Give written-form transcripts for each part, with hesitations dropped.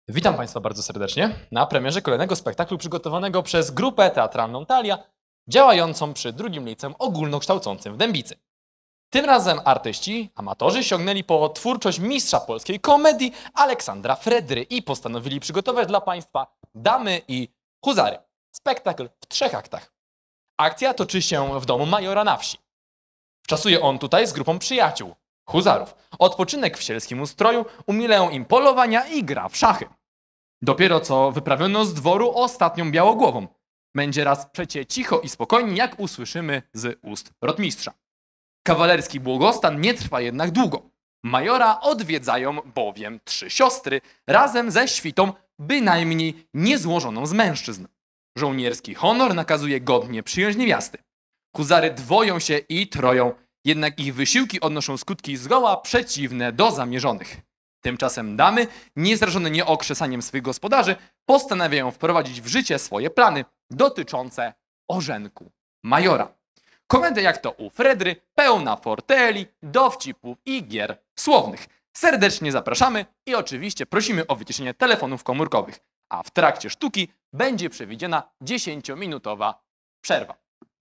Witam Państwa bardzo serdecznie na premierze kolejnego spektaklu przygotowanego przez grupę teatralną Talia, działającą przy drugim liceum ogólnokształcącym w Dębicy. Tym razem artyści, amatorzy sięgnęli po twórczość mistrza polskiej komedii Aleksandra Fredry i postanowili przygotować dla Państwa Damy i Huzary. Spektakl w 3 aktach. Akcja toczy się w domu majora na wsi. Wczasuje on tutaj z grupą przyjaciół, huzarów. Odpoczynek w sielskim ustroju umilają im polowania i gra w szachy. Dopiero co wyprawiono z dworu ostatnią białogłową. Będzie raz przecie cicho i spokojnie, jak usłyszymy z ust rotmistrza. Kawalerski błogostan nie trwa jednak długo. Majora odwiedzają bowiem 3 siostry razem ze świtą bynajmniej niezłożoną z mężczyzn. Żołnierski honor nakazuje godnie przyjąć niewiasty. Huzary dwoją się i troją, jednak ich wysiłki odnoszą skutki zgoła przeciwne do zamierzonych. Tymczasem damy, niezrażone nieokrzesaniem swych gospodarzy, postanawiają wprowadzić w życie swoje plany dotyczące ożenku majora. Komedia jak to u Fredry, pełna forteli, dowcipów i gier słownych. Serdecznie zapraszamy i oczywiście prosimy o wyciszenie telefonów komórkowych, a w trakcie sztuki będzie przewidziana 10-minutowa przerwa.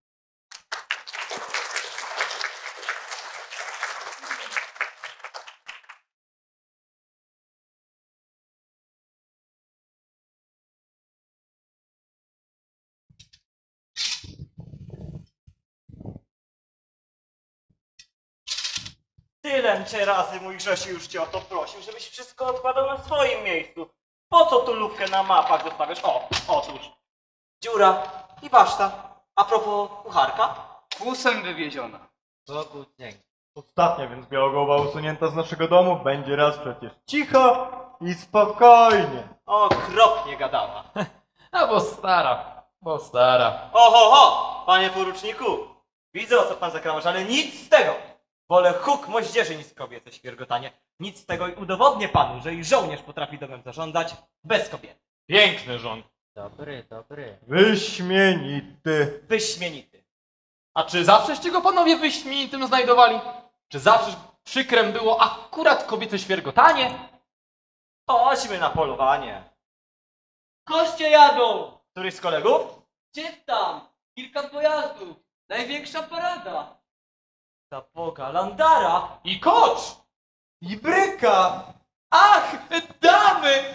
Tyle cię razy, mój Grzesiu, już cię o to prosił, żebyś wszystko odkładał na swoim miejscu. Po co tu lupkę na mapach zostawiasz? O, otóż. Dziura i baszta. A propos kucharka? Włosem wywieziona. Bogu dzięki. Ostatnia więc białogłowa usunięta z naszego domu będzie raz przecież cicho i spokojnie. Okropnie gadała. A bo stara. Oho, panie poruczniku. Widzę, o co pan zakrawasz, ale nic z tego. Wolę huk moździerzy niż kobiece świergotanie. Nic z tego i udowodnię panu, że i żołnierz potrafi domem zarządzać bez kobiety. Piękny rząd. Dobry. Wyśmienity. Wyśmienity. A czy zawszeście go panowie wyśmienitym znajdowali? Czy zawsze przykrem było akurat kobiece świergotanie? Chodźmy na polowanie. Koście jadą! Któryś z kolegów? Gdzie tam? Kilka pojazdów. Największa parada. Za Boga, Landara. I kocz! I bryka. Ach, damy!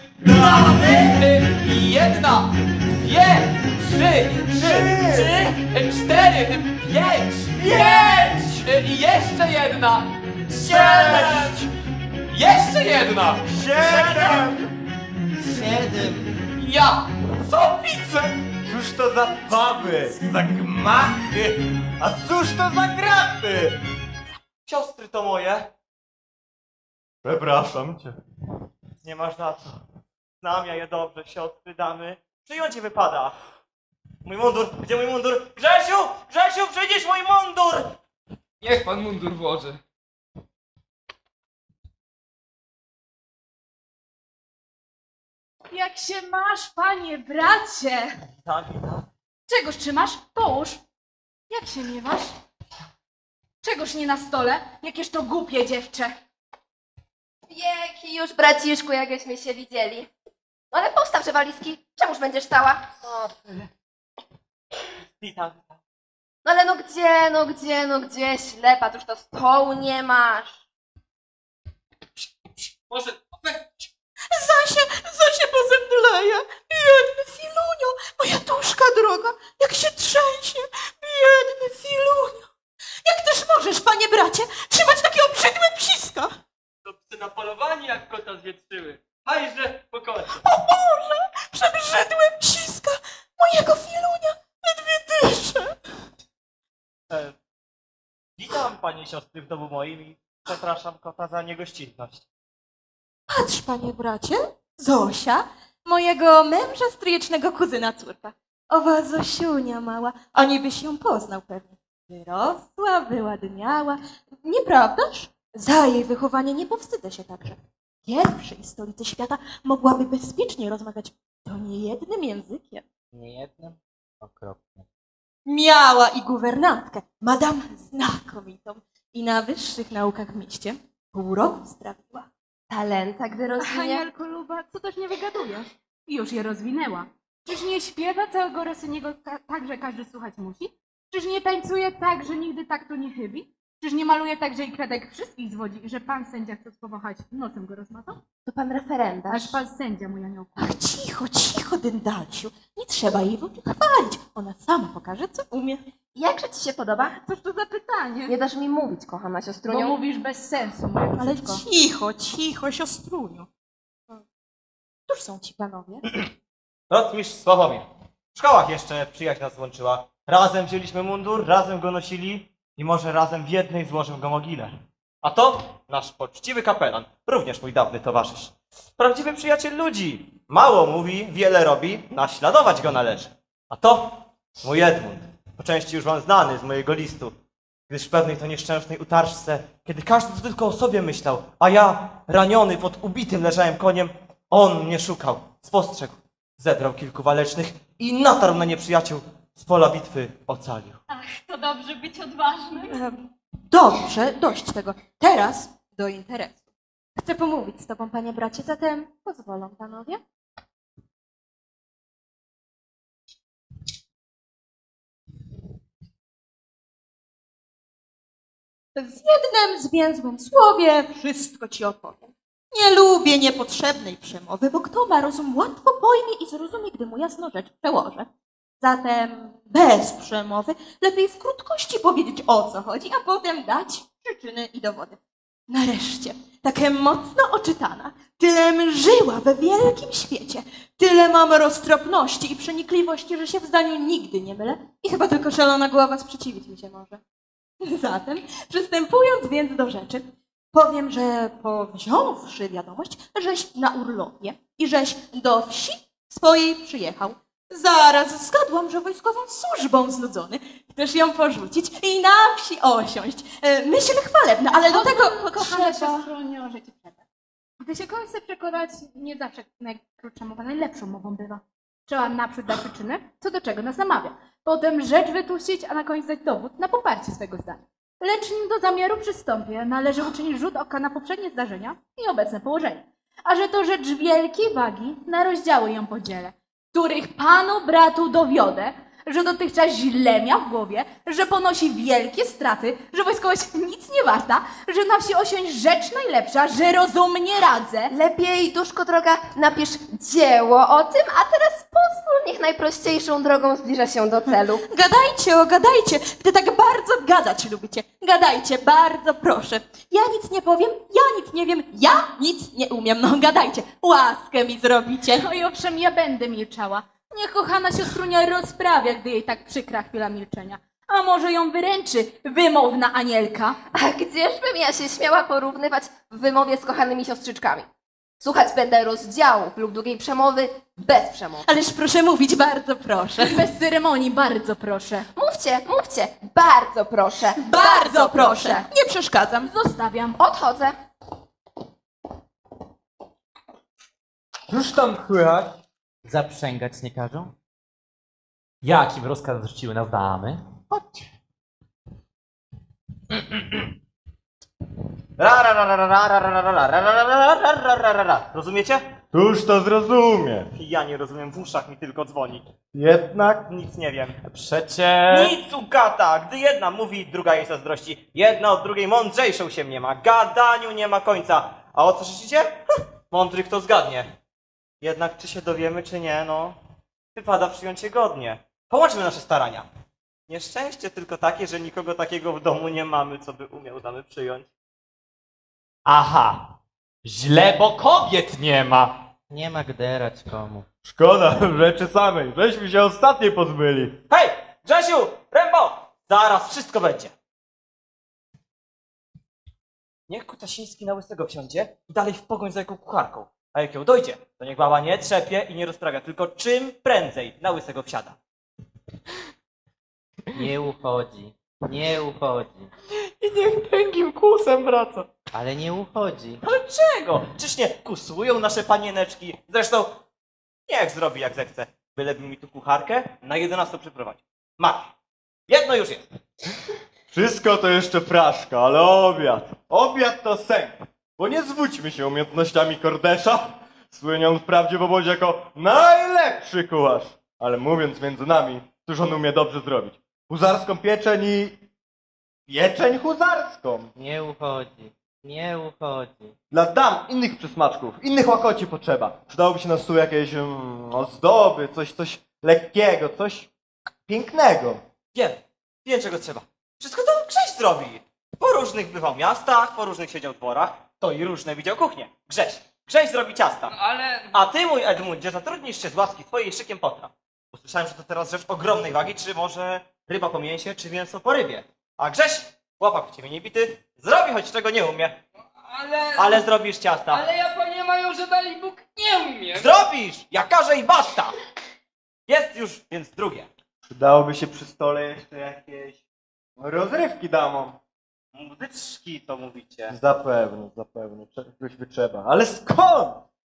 Jedna, dwie, trzy, 4, 5! I jeszcze jedna! 6! Jeszcze jedna! 7. Ja! Co widzę? Cóż to za puby, za gmachy, a cóż to za graty? Siostry to moje. Przepraszam cię. Nie masz za co. Znam ja je dobrze, siostry, damy. Przyjąć je wypada. Mój mundur, gdzie mój mundur? Grzesiu, przyjdziesz mój mundur! Niech pan mundur włoży. Jak się masz, panie bracie? Tak. Czegoż trzymasz? Połóż. Jak się miewasz? Czegoż nie na stole? Jakież to głupie dziewczę. Wieki już, braciszku, jakbyśmy się widzieli. No ale postaw, że walizki. Czemuż będziesz stała? Witam. No ale no gdzie, ślepa, tuż to stołu nie masz. Może... Zosie pozemdleje. Biedny Filunio, moja duszka droga, jak się trzęsie. Biedny Filunio. Jak też możesz, panie bracie, trzymać takie obrzydłe psiska? To psy na polowaniu jak kota zwietrzyły. Hajże po kocie. O Boże, przebrzydłe psiska mojego Filunia, ledwie dyszę. Witam panie siostry w domu moim i przepraszam kota za niegościnność. Patrz, panie bracie, Zosia, mojego męża stryjecznego kuzyna córka. Owa Zosiunia mała, a nibyś ją poznał pewnie. Wyrosła, wyładniała, nieprawdaż? Za jej wychowanie nie powstydzę się także. W pierwszej stolicy świata mogłaby bezpiecznie rozmawiać to niejednym językiem. Niejednym? Okropnie. Miała i guwernantkę, madam znakomitą, i na wyższych naukach w mieście pół roku strawiła. talenta, gdy rozwinie? Anielko Luba, co też nie wygadujesz? Już je rozwinęła. Czyż nie śpiewa całego Rosyniego tak, że każdy słuchać musi? Czyż nie tańcuje tak, że nigdy taktu nie chybi? Czyż nie maluje tak, że i kredek wszystkich zwodzi, że pan sędzia chce powąchać, nosem go rozmazał? To pan referendarz. Aż pan sędzia, mój aniołku. Ach, cicho, cicho, Dyndalsiu. Nie trzeba jej w oczy chwalić. Ona sama pokaże, co umie. Jakże ci się podoba? Cóż to za pytanie? Nie dasz mi mówić, kochana Bo siostruniu. mówisz bez sensu, moja Ale krótko. cicho, cicho, siostruniu. Któż są ci panowie? Rotmistrz Sławomir. W szkołach jeszcze przyjaźń nas łączyła. Razem wzięliśmy mundur, razem go nosili i może razem w jednej złożył go mogilę. A to nasz poczciwy kapelan, również mój dawny towarzysz. Prawdziwy przyjaciel ludzi. Mało mówi, wiele robi, naśladować go należy. A to mój Edmund, po części już wam znany z mojego listu, gdyż w pewnej to nieszczęsnej utarczce, kiedy każdy tylko o sobie myślał, a ja, raniony pod ubitym leżałem koniem, on mnie szukał, spostrzegł, zebrał kilku walecznych i natarł na nieprzyjaciół, z pola bitwy ocalił. To dobrze być odważnym. Dobrze, dość tego. Teraz do interesu. Chcę pomówić z tobą, panie bracie, zatem pozwolą panowie? W jednym zwięzłym słowie wszystko ci opowiem. Nie lubię niepotrzebnej przemowy, bo kto ma rozum, łatwo pojmie i zrozumie, gdy mu jasno rzecz przełożę. Zatem bez przemowy lepiej w krótkości powiedzieć, o co chodzi, a potem dać przyczyny i dowody. Nareszcie, takie mocno oczytana, tyle żyła we wielkim świecie, tyle mam roztropności i przenikliwości, że się w zdaniu nigdy nie mylę i chyba tylko szalona głowa sprzeciwić mi się może. Zatem, przystępując więc do rzeczy, powiem, że powziąwszy wiadomość, żeś na urlopie i żeś do wsi swojej przyjechał. Zaraz zgadłam, że wojskową służbą znudzony. Chcesz ją porzucić i na wsi osiąść. Myśl chwalebna, ale do tego Kochana potrzeba... siostrunio, że ci przerwę. Gdy się kogoś chce przekonać, nie zawsze najkrótsza mowa najlepszą mową bywa. Trzeba naprzód dać przyczynę, co do czego nas namawia. Potem rzecz wytuścić, a na koniec dać dowód na poparcie swego zdania. Lecz nim do zamiaru przystąpię, należy uczynić rzut oka na poprzednie zdarzenia i obecne położenie. A że to rzecz wielkiej wagi, na rozdziały ją podzielę, których panu bratu dowiodę, że dotychczas źle miał w głowie, że ponosi wielkie straty, że wojskowość nic nie warta, że na wsi osiąść rzecz najlepsza, że rozumnie radzę. Lepiej, duszko droga, napisz dzieło o tym, a teraz pozwól, niech najprościejszą drogą zbliża się do celu. Gadajcie, gdy tak bardzo gadać lubicie. Gadajcie, bardzo proszę. Ja nic nie powiem, ja nic nie wiem, ja nic nie umiem. No gadajcie, łaskę mi zrobicie. No i owszem, ja będę milczała. Niech kochana siostrunia rozprawia, gdy jej tak przykra chwila milczenia. A może ją wyręczy wymowna Anielka? A gdzieżbym ja się śmiała porównywać w wymowie z kochanymi siostrzyczkami? Słuchać będę rozdziałów lub długiej przemowy bez przemowy. Ależ proszę mówić, bardzo proszę. Bez ceremonii, bardzo proszę. Mówcie, bardzo proszę. Bardzo proszę. Nie przeszkadzam. Zostawiam. Odchodzę. Cóż tam słychać? Zaprzęgać nie każą? Jakim rozkaz rzuciły nas damy? Chodźcie. Rozumiecie? Któż to zrozumie? Ja nie rozumiem, w uszach mi tylko dzwoni. Jednak Nic nie wiem. Przecie... Nic u gata! Gdy jedna mówi, druga jej zazdrości. Jedna od drugiej mądrzejszą się nie ma. Gadaniu nie ma końca. A o co słyszycie? Mądry kto zgadnie. Jednak czy się dowiemy, czy nie, no... Wypada przyjąć je godnie. Połączmy nasze starania. Nieszczęście tylko takie, że nikogo takiego w domu nie mamy, co by umiał damy przyjąć. Aha. Źle, bo kobiet nie ma. Nie ma gderać komu. szkoda rzeczy samej, żeśmy się ostatniej pozbyli. Hej! Grzesiu! Rembo! Zaraz wszystko będzie. Niech Kutasiński na Łysego wsiądzie i dalej w pogoń za jaką kucharką. A jak ją dojdzie, to niech baba nie trzepie i nie rozprawia, tylko czym prędzej na Łysego wsiada. Nie uchodzi, nie uchodzi, I niech tęgim kłusem wraca. ale nie uchodzi. Ale czego? Czyż nie kusują nasze panieneczki? Zresztą niech zrobi jak zechce. Byleby mi tu kucharkę na 11 przyprowadził. Masz. Jedno już jest. Wszystko to jeszcze fraszka, ale obiad. Obiad to sęk. Bo nie zwódźmy się umiejętnościami Kordesza. Słynią wprawdzie w obozie jako najlepszy kucharz. Ale mówiąc między nami, cóż on umie dobrze zrobić? Huzarską pieczeń i... pieczeń huzarską. Nie uchodzi. Nie uchodzi. Dla dam innych przysmaczków, innych łakoci potrzeba. Przydałoby się na stół jakieś ozdoby, coś lekkiego, coś pięknego. Wiem czego trzeba. Wszystko to Grześ zrobi. Po różnych bywał miastach, po różnych siedział dworach, to i różne widział kuchnie. Grześ zrobi ciasta. Ale... A ty, mój Edmundzie, zatrudnisz się z łaski swojej szykiem potraw. Usłyszałem, że to teraz rzecz ogromnej wagi, czy może ryba po mięsie, czy mięso po rybie. A Grześ, chłopak w ciebie nie bity, zrobi choć czego nie umie. Ale zrobisz ciasta. Ale ja, panie majorze, dali Bóg, nie umiem. Zrobisz! Ja każę i basta! Jest już więc drugie. Przydałoby się przy stole jeszcze jakieś rozrywki damom. Muzyczki, to mówicie. Zapewne. Czegoś by trzeba. Ale skąd?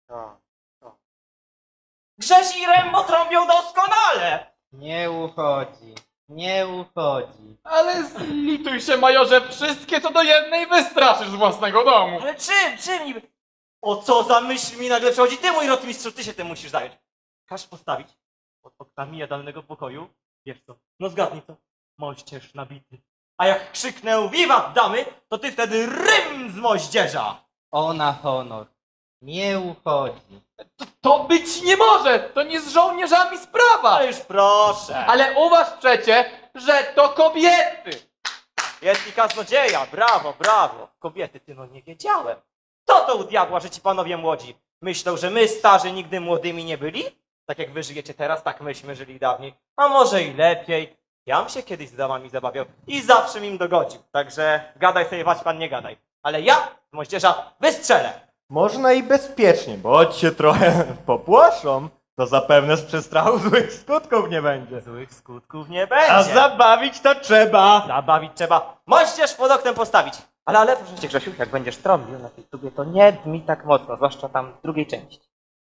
Grześ i Rembo trąbią doskonale! Nie uchodzi. Nie uchodzi. Ale zlituj się, majorze, wszystkie co do jednej wystraszysz z własnego domu. Ale czym niby? O co za myśl mi nagle przychodzi? Ty, mój rotmistrzu, ty się tym musisz zająć. Każ postawić pod oknami jadalnego pokoju. Wiesz co? No zgadnij co? Moździerz nabity. A jak krzyknę wiwat damy, to ty wtedy rym z moździerza. Ona honor. Nie uchodzi. To być nie może, to nie z żołnierzami sprawa. Ale już proszę. Ale uważ przecie, że to kobiety. Jest i kaznodzieja, brawo. Kobiety, ty no nie wiedziałem. Co to u diabła, że ci panowie młodzi myślą, że my starzy nigdy młodymi nie byli? Tak jak wy żyjecie teraz, tak myśmy żyli dawniej. A może i lepiej. Jam się kiedyś z damami zabawiał i zawsze im dogodził. Także gadaj sobie, wać pan, nie gadaj. Ale ja z moździerza wystrzelę. Można i bezpiecznie, bo choć się trochę popłoszą, to zapewne z przestrachu złych skutków nie będzie. Złych skutków nie będzie. A zabawić to trzeba. Zabawić trzeba. Moździerz pod oknem postawić. Ale proszę cię, Grzesiu, jak będziesz trąbił na tej tubie, to nie dmi tak mocno, zwłaszcza tam w drugiej części.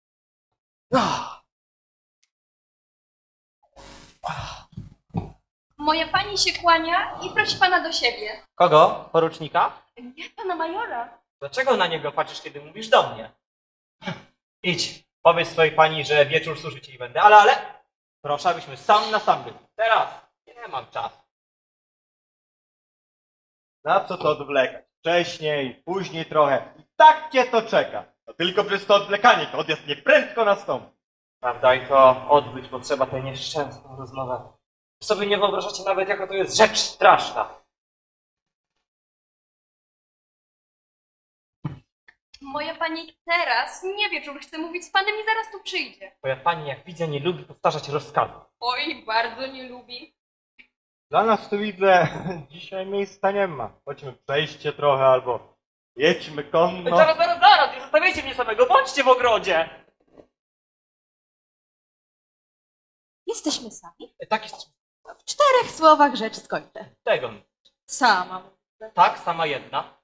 Moja pani się kłania i prosi pana do siebie. Kogo? Porucznika? Nie, pana majora. Dlaczego na niego patrzysz, kiedy mówisz do mnie? Idź, powiedz swojej pani, że wieczór służyć jej będę, ale proszę, abyśmy sam na sam byli. Teraz nie mam czasu. Na co to odwlekać? Wcześniej, później trochę. I tak cię to czeka. To tylko przez to odwlekanie to odjazd nieprędko nastąpi. Prawda, i to odbyć potrzeba tę nieszczęsną rozmowę. Sobie nie wyobrażacie nawet, jaka to jest rzecz straszna. Moja pani teraz, nie wieczór, chce mówić z panem i zaraz tu przyjdzie. Moja pani, jak widzę, nie lubi powtarzać rozkazów. Oj, bardzo nie lubi. Dla nas tu widzę, dzisiaj miejsca nie ma. Chodźmy przejście trochę albo jedźmy konno. Zaraz, nie zostawiajcie mnie samego, bądźcie w ogrodzie. Jesteśmy sami. Tak jest W 4 słowach rzecz skończę. tego. Sama. Tak, sama jedna.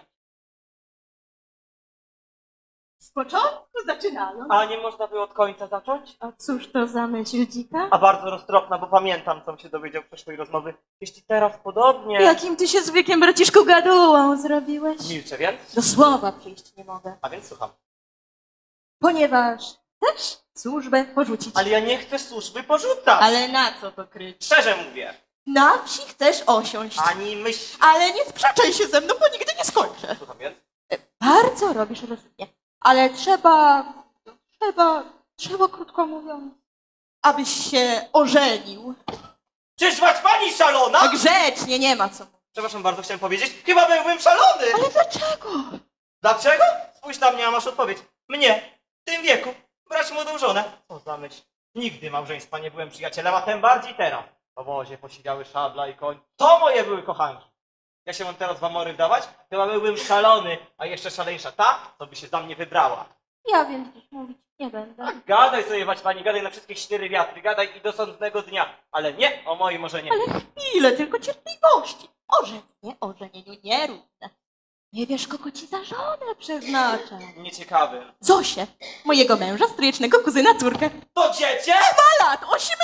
Z początku zaczynano. A nie można by od końca zacząć? A cóż to za myśl dzika? A bardzo roztropna, bo pamiętam, co się dowiedział w przeszłej rozmowy. Jeśli teraz podobnie... Jakim ty się zwykłym braciszku gadułą zrobiłeś? Milczę więc. Do słowa przyjść nie mogę. A więc słucham. Ponieważ chcesz służbę porzucić. Ale ja nie chcę służby porzucać. Ale na co to kryć? Szczerze mówię. Na wsi chcesz osiąść. Ani myśl. Ale nie sprzeczaj się ze mną, bo nigdy nie skończę. Słucham więc. Bardzo robisz rozumnie. Ale trzeba, krótko mówiąc, abyś się ożenił. Czyż mać pani szalona? A grzecznie, nie ma co. Przepraszam bardzo, chciałem powiedzieć. Chyba byłbym szalony. Ale dlaczego? Dlaczego? Spójrz na mnie, a masz odpowiedź. Mnie, w tym wieku, brać młodą żonę. Co za myśl. Nigdy małżeństwa nie byłem przyjacielem, a tym bardziej teraz. W obozie posiedziały szabla i koń. To moje były kochanki. Ja się mam teraz w amory wdawać? Chyba byłbym szalony, a jeszcze szaleńsza ta, co by się za mnie wybrała. Ja więc dziś mówić nie będę. A gadaj sobie, wać pani, gadaj na wszystkie 4 wiatry, gadaj i do sądnego dnia. Ale nie o moim ożenieniu. Ale chwilę, tylko cierpliwości. Ożenieniu nierówne. Nie wiesz, kogo ci za żonę przeznaczę. Nieciekawy. Zosię, mojego męża, stryjecznego kuzyna, córkę. To dziecię? Ma lat 18!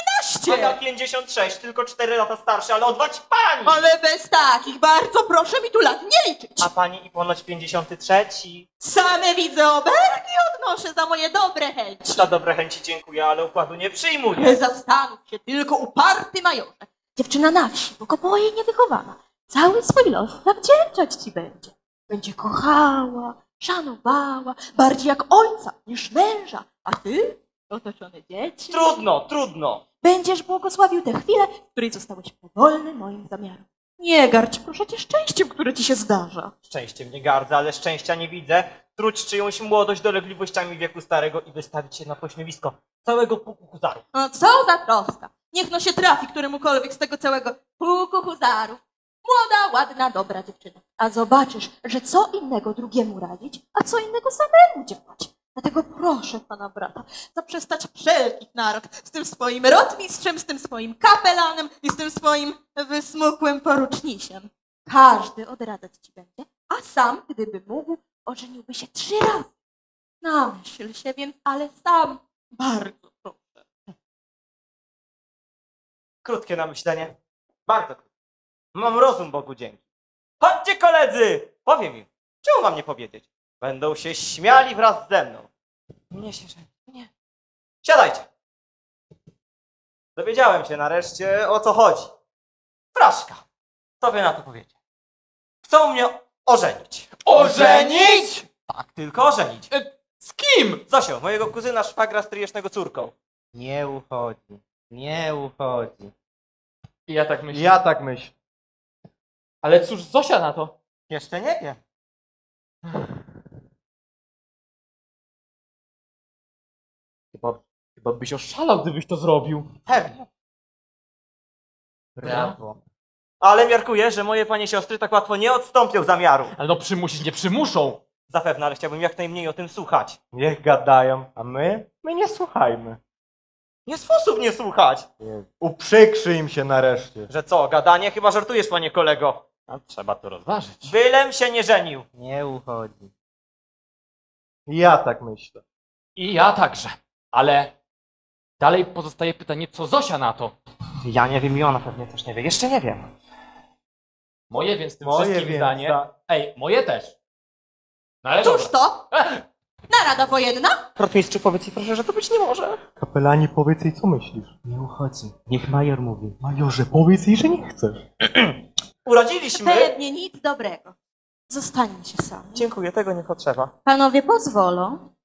Aga 56, tylko 4 lata starszy, ale odwać pani! Ale bez takich, bardzo proszę mi tu lat nie liczyć. A pani i ponoć 53. Same widzę obergi odnoszę za moje dobre chęci. Za dobre chęci dziękuję, ale układu nie przyjmuję. Zastanów się tylko, uparty majorze. Dziewczyna na wsi, bo kopoje niewychowana. Cały swój los zawdzięczać ci będzie. Będzie kochała, szanowała, bardziej jak ojca niż męża. A ty, otoczony dzieci, Trudno. będziesz błogosławił tę chwilę, w której zostałeś powolny moim zamiarom. Nie gardź, proszę cię, szczęściem, które ci się zdarza. Szczęściem nie gardzę, ale szczęścia nie widzę. Truć czyjąś młodość dolegliwościami wieku starego i wystawić się na pośmiewisko całego pułku huzarów. No co za troska. Niech no się trafi któremukolwiek z tego całego pułku huzarów. Młoda, ładna, dobra dziewczyna. A zobaczysz, że co innego drugiemu radzić, a co innego samemu działać. Dlatego proszę pana brata, zaprzestać wszelkich narad z tym swoim rotmistrzem, z tym swoim kapelanem i z tym swoim wysmukłym porucznisiem. Każdy odradzać ci będzie, a sam, gdyby mógł, ożeniłby się 3 razy. Namyśl się więc, ale sam bardzo proszę. Krótkie na myślenie. Bardzo krótkie. Mam rozum, Bogu dzięki. Chodźcie, koledzy! Powiem im. Czemu mam nie powiedzieć? Będą się śmiali wraz ze mną. Nie się żeni. Nie. Siadajcie. Dowiedziałem się nareszcie, o co chodzi. Fraszka. Co wy na to powiecie? Chcą mnie ożenić. Ożenić? Tak, tylko ożenić. Z kim? Zosiu, mojego kuzyna szwagra stryjecznego córką. Nie uchodzi. Nie uchodzi. Ja tak myślę. Ja tak myślę. Ale cóż Zosia na to? Jeszcze nie wiem. Chyba byś oszalał, gdybyś to zrobił. Pewnie. Brawo. Ale miarkuję, że moje panie siostry tak łatwo nie odstąpią zamiaru. Ale no przymusić nie przymuszą. Zapewne, ale chciałbym jak najmniej o tym słuchać. Niech gadają, a my nie słuchajmy. Nie sposób nie słuchać. Uprzykrzy im się nareszcie. Że co, gadanie? Chyba żartujesz, panie kolego. A trzeba to rozważyć. Bylem się nie żenił. Nie uchodzi. Ja tak myślę. I ja także. Ale dalej pozostaje pytanie, co Zosia na to? Ja nie wiem i ona pewnie też nie wie. Jeszcze nie wiem. Moje więc tym Moje wszystkim więc zdanie. Ej, moje też. No ale Cóż dobra. to? Narada wojenna? Rotmistrzu, powiedz jej proszę, że to być nie może. Kapelani, powiedz jej, co myślisz. Nie uchodzi. Niech major mówi. Majorze, powiedz jej, że nie chcesz. Urodziliśmy. Pewnie nic dobrego. Zostańcie sami. Dziękuję, tego nie potrzeba. Panowie pozwolą.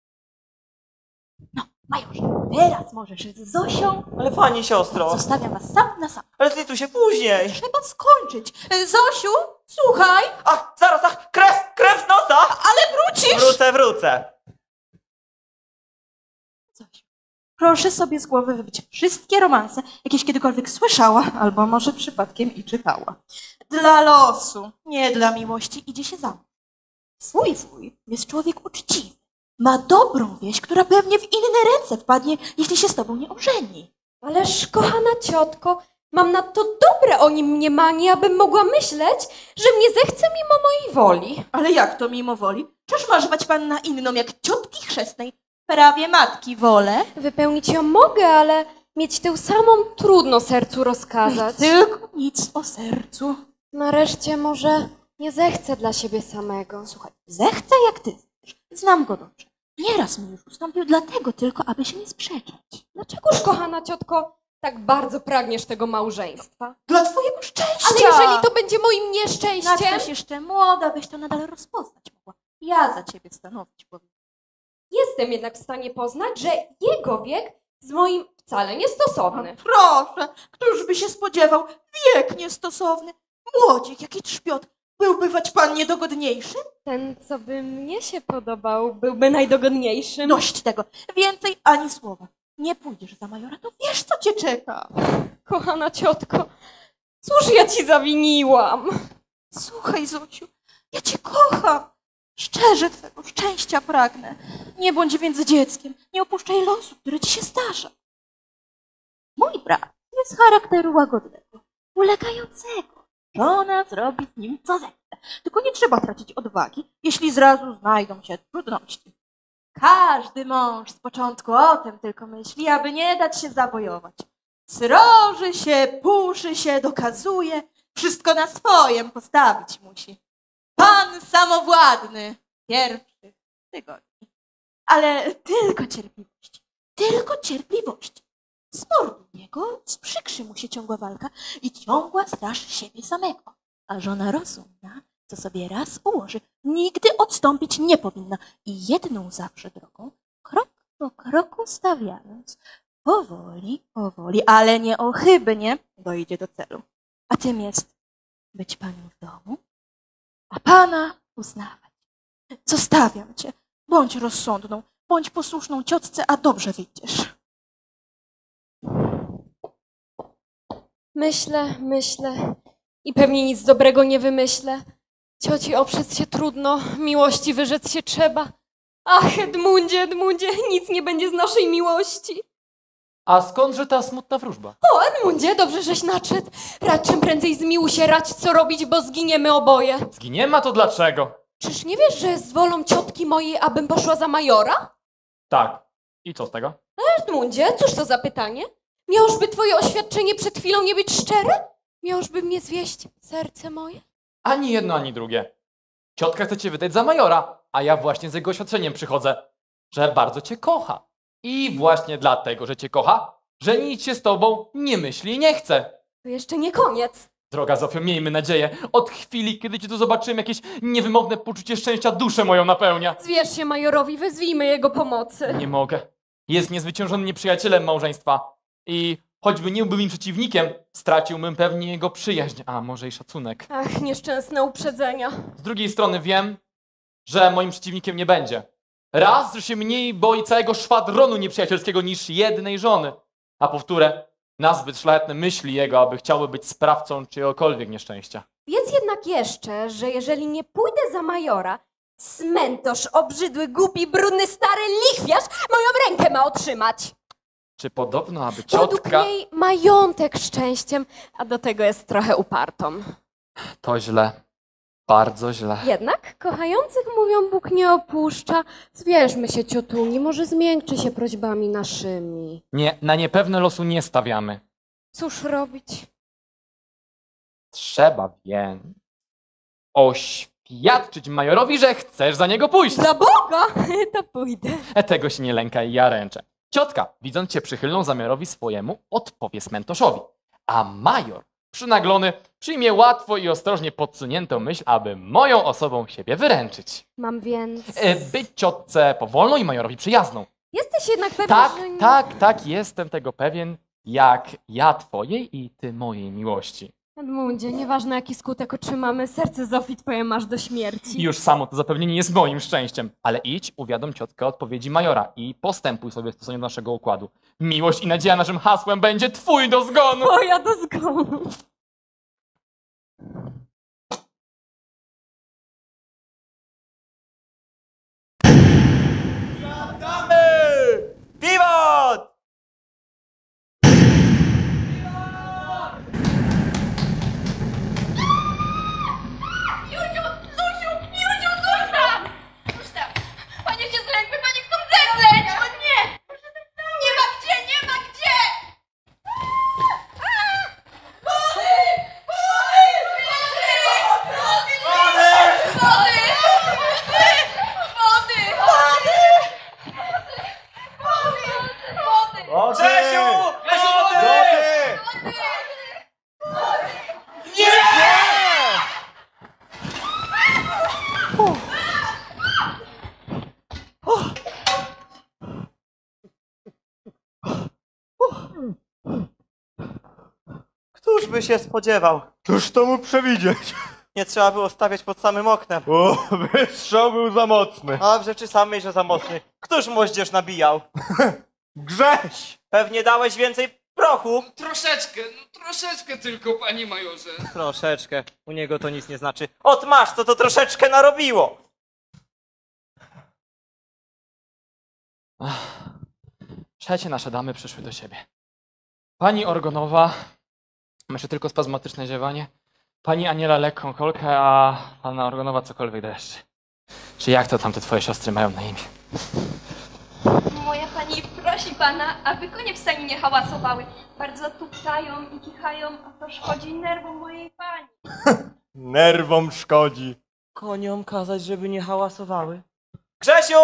No, majorze, teraz możesz z Zosią. Ale pani siostro, Zostawiam was sam na sam. ale zlituj się później. Trzeba skończyć. Zosiu, słuchaj, Ach, zaraz, ach, krew z nosa! ale wrócisz! Wrócę. Zosiu, proszę sobie z głowy wybić wszystkie romanse, jakieś kiedykolwiek słyszała, albo może przypadkiem i czytała. Dla losu, nie dla miłości, idzie się za mną. Swój wuj jest człowiek uczciwy. Ma dobrą wieść, która pewnie w inne ręce wpadnie, jeśli się z tobą nie ożeni. Ależ, kochana ciotko, mam nadto dobre o nim mniemanie, abym mogła myśleć, że mnie zechce mimo mojej woli. Ale jak to mimo woli? Czyż masz wać panna inną jak ciotki chrzestnej? Prawie matki wolę. Wypełnić ją mogę, ale mieć tę samą trudno sercu rozkazać. Tylko nic o sercu. Nareszcie może nie zechce dla siebie samego. Słuchaj, zechce jak ty chcesz. Znam go dobrze. Nieraz mi już ustąpił dlatego tylko, aby się nie sprzeczać. Dlaczegoż, kochana ciotko, tak bardzo pragniesz tego małżeństwa? Dla twojego szczęścia! Ale jeżeli to będzie moim Na nieszczęściem, coś jeszcze młoda, byś to nadal rozpoznać mogła. Ja za ciebie stanowić powiem. jestem jednak w stanie poznać, że jego wiek z moim wcale niestosowny. Proszę, któż by się spodziewał? Wiek niestosowny. Młodzik, jaki trzpiot. Byłby wać pan niedogodniejszy? Ten, co by mnie się podobał, byłby najdogodniejszym. Dość tego. Więcej ani słowa. Nie pójdziesz za majora, to wiesz, co cię czeka. Kochana ciotko, cóż ja ci zawiniłam? Słuchaj, Zosiu, ja cię kocham. Szczerze twego szczęścia pragnę. Nie bądź więc dzieckiem. Nie opuszczaj losu, który ci się zdarza. Mój brat jest charakteru łagodnego, ulegającego. Żona zrobi z nim co zechce. Tylko nie trzeba tracić odwagi, jeśli zrazu znajdą się trudności. Każdy mąż z początku o tym tylko myśli, aby nie dać się zawojować. Sroży się, puszy się, dokazuje, wszystko na swojem postawić musi. Pan samowładny pierwszych tygodni. Ale tylko cierpliwość. Z mordu jego sprzykrzy mu się ciągła walka i ciągła straż siebie samego. A żona rozumna, co sobie raz ułoży, nigdy odstąpić nie powinna i jedną zawsze drogą, krok po kroku stawiając, powoli, ale nieochybnie dojdzie do celu. A tym jest być panią w domu, a pana uznawać. Zostawiam cię, bądź rozsądną, bądź posłuszną ciotce, a dobrze wyjdziesz. Myślę i pewnie nic dobrego nie wymyślę. Cioci oprzeć się trudno, miłości wyrzec się trzeba. Ach, Edmundzie, nic nie będzie z naszej miłości. A skądże ta smutna wróżba? O, Edmundzie, dobrze, żeś nadszedł. Radź czym prędzej z miłu się radź, co robić, bo zginiemy oboje. Zginiemy, a to dlaczego? Czyż nie wiesz, że jest wolą ciotki mojej, abym poszła za majora? Tak. I co z tego? Edmundzie, cóż to za pytanie? Miałożby twoje oświadczenie przed chwilą nie być szczere? Miałożby mnie zwieść serce moje? Ani jedno, ani drugie. Ciotka chce cię wydać za majora, a ja właśnie z jego oświadczeniem przychodzę, że bardzo cię kocha. I właśnie dlatego, że cię kocha, żenić się z tobą nie myśli i nie chce. To jeszcze nie koniec. Droga Zofio, miejmy nadzieję. Od chwili, kiedy cię tu zobaczyłem, jakieś niewymowne poczucie szczęścia duszę moją napełnia. Zwierz się majorowi, wezwijmy jego pomocy. Nie mogę. Jest niezwyciężonym nieprzyjacielem małżeństwa. I choćby nie byłbym im przeciwnikiem, straciłbym pewnie jego przyjaźń, a może i szacunek. Ach, nieszczęsne uprzedzenia. Z drugiej strony wiem, że moim przeciwnikiem nie będzie. Raz, że się mniej boi całego szwadronu nieprzyjacielskiego niż jednej żony. A powtórę, nazbyt szlachetne myśli jego, aby chciały być sprawcą czyjegokolwiek nieszczęścia. Wiedz jednak jeszcze, że jeżeli nie pójdę za majora, cmentosz, obrzydły, głupi, brudny, stary lichwiarz moją rękę ma otrzymać. Czy podobno, aby Według ciotka... niej majątek szczęściem, a do tego jest trochę upartą. To źle. Bardzo źle. Jednak kochających mówią, Bóg nie opuszcza. Zwierzmy się, ciotuni, może zmiękczy się prośbami naszymi. Nie, na niepewne losu nie stawiamy. Cóż robić? Trzeba więc oświadczyć majorowi, że chcesz za niego pójść. Za Boga! To pójdę. Tego się nie lękaj, ja ręczę. Ciotka, widząc cię przychylną zamiarowi swojemu, odpowie smentoszowi. A major, przynaglony, przyjmie łatwo i ostrożnie podsuniętą myśl, aby moją osobą siebie wyręczyć. Mam więc... Być ciotce powolną i majorowi przyjazną. Jesteś jednak pewien, Tak, że... nie- tak, jestem tego pewien, jak ja twojej i ty mojej miłości. Edmundzie, nieważne jaki skutek otrzymamy, serce Zofii twoje masz do śmierci. I już samo to zapewnienie jest moim szczęściem. Ale idź, uwiadom ciotkę o odpowiedzi majora i postępuj sobie w stosunku do naszego układu. Miłość i nadzieja naszym hasłem będzie twój do zgonu. Moja do zgonu. Pivot! Zuzia! Panie się zlękły, panie chcą zemdleć! O nie! Nie ma gdzie, nie ma gdzie! Wody! Wody! Wody! Wody! Wody! Wody! Wody! Grzesiu! Wody! Któż by się spodziewał? Cóż to mógł przewidzieć? Nie trzeba było stawiać pod samym oknem. O, wystrzał był za mocny. A w rzeczy samej, że za mocny. Któż moździerz nabijał? Grześ! Pewnie dałeś więcej prochu. Troszeczkę tylko, panie majorze. Troszeczkę. U niego to nic nie znaczy. Ot masz, to troszeczkę narobiło. Trzecie nasze damy przyszły do siebie. Pani Orgonowa ma jeszcze tylko spazmatyczne ziewanie. Pani Aniela lekką kolkę, a pana Orgonowa cokolwiek deszcz. Czy jak to tamte twoje siostry mają na imię? Moja pani prosi pana, aby konie w stajni nie hałasowały. Bardzo tuptają i kichają, a to szkodzi nerwom mojej pani. Nerwom szkodzi. Koniom kazać, żeby nie hałasowały. Grzesiu!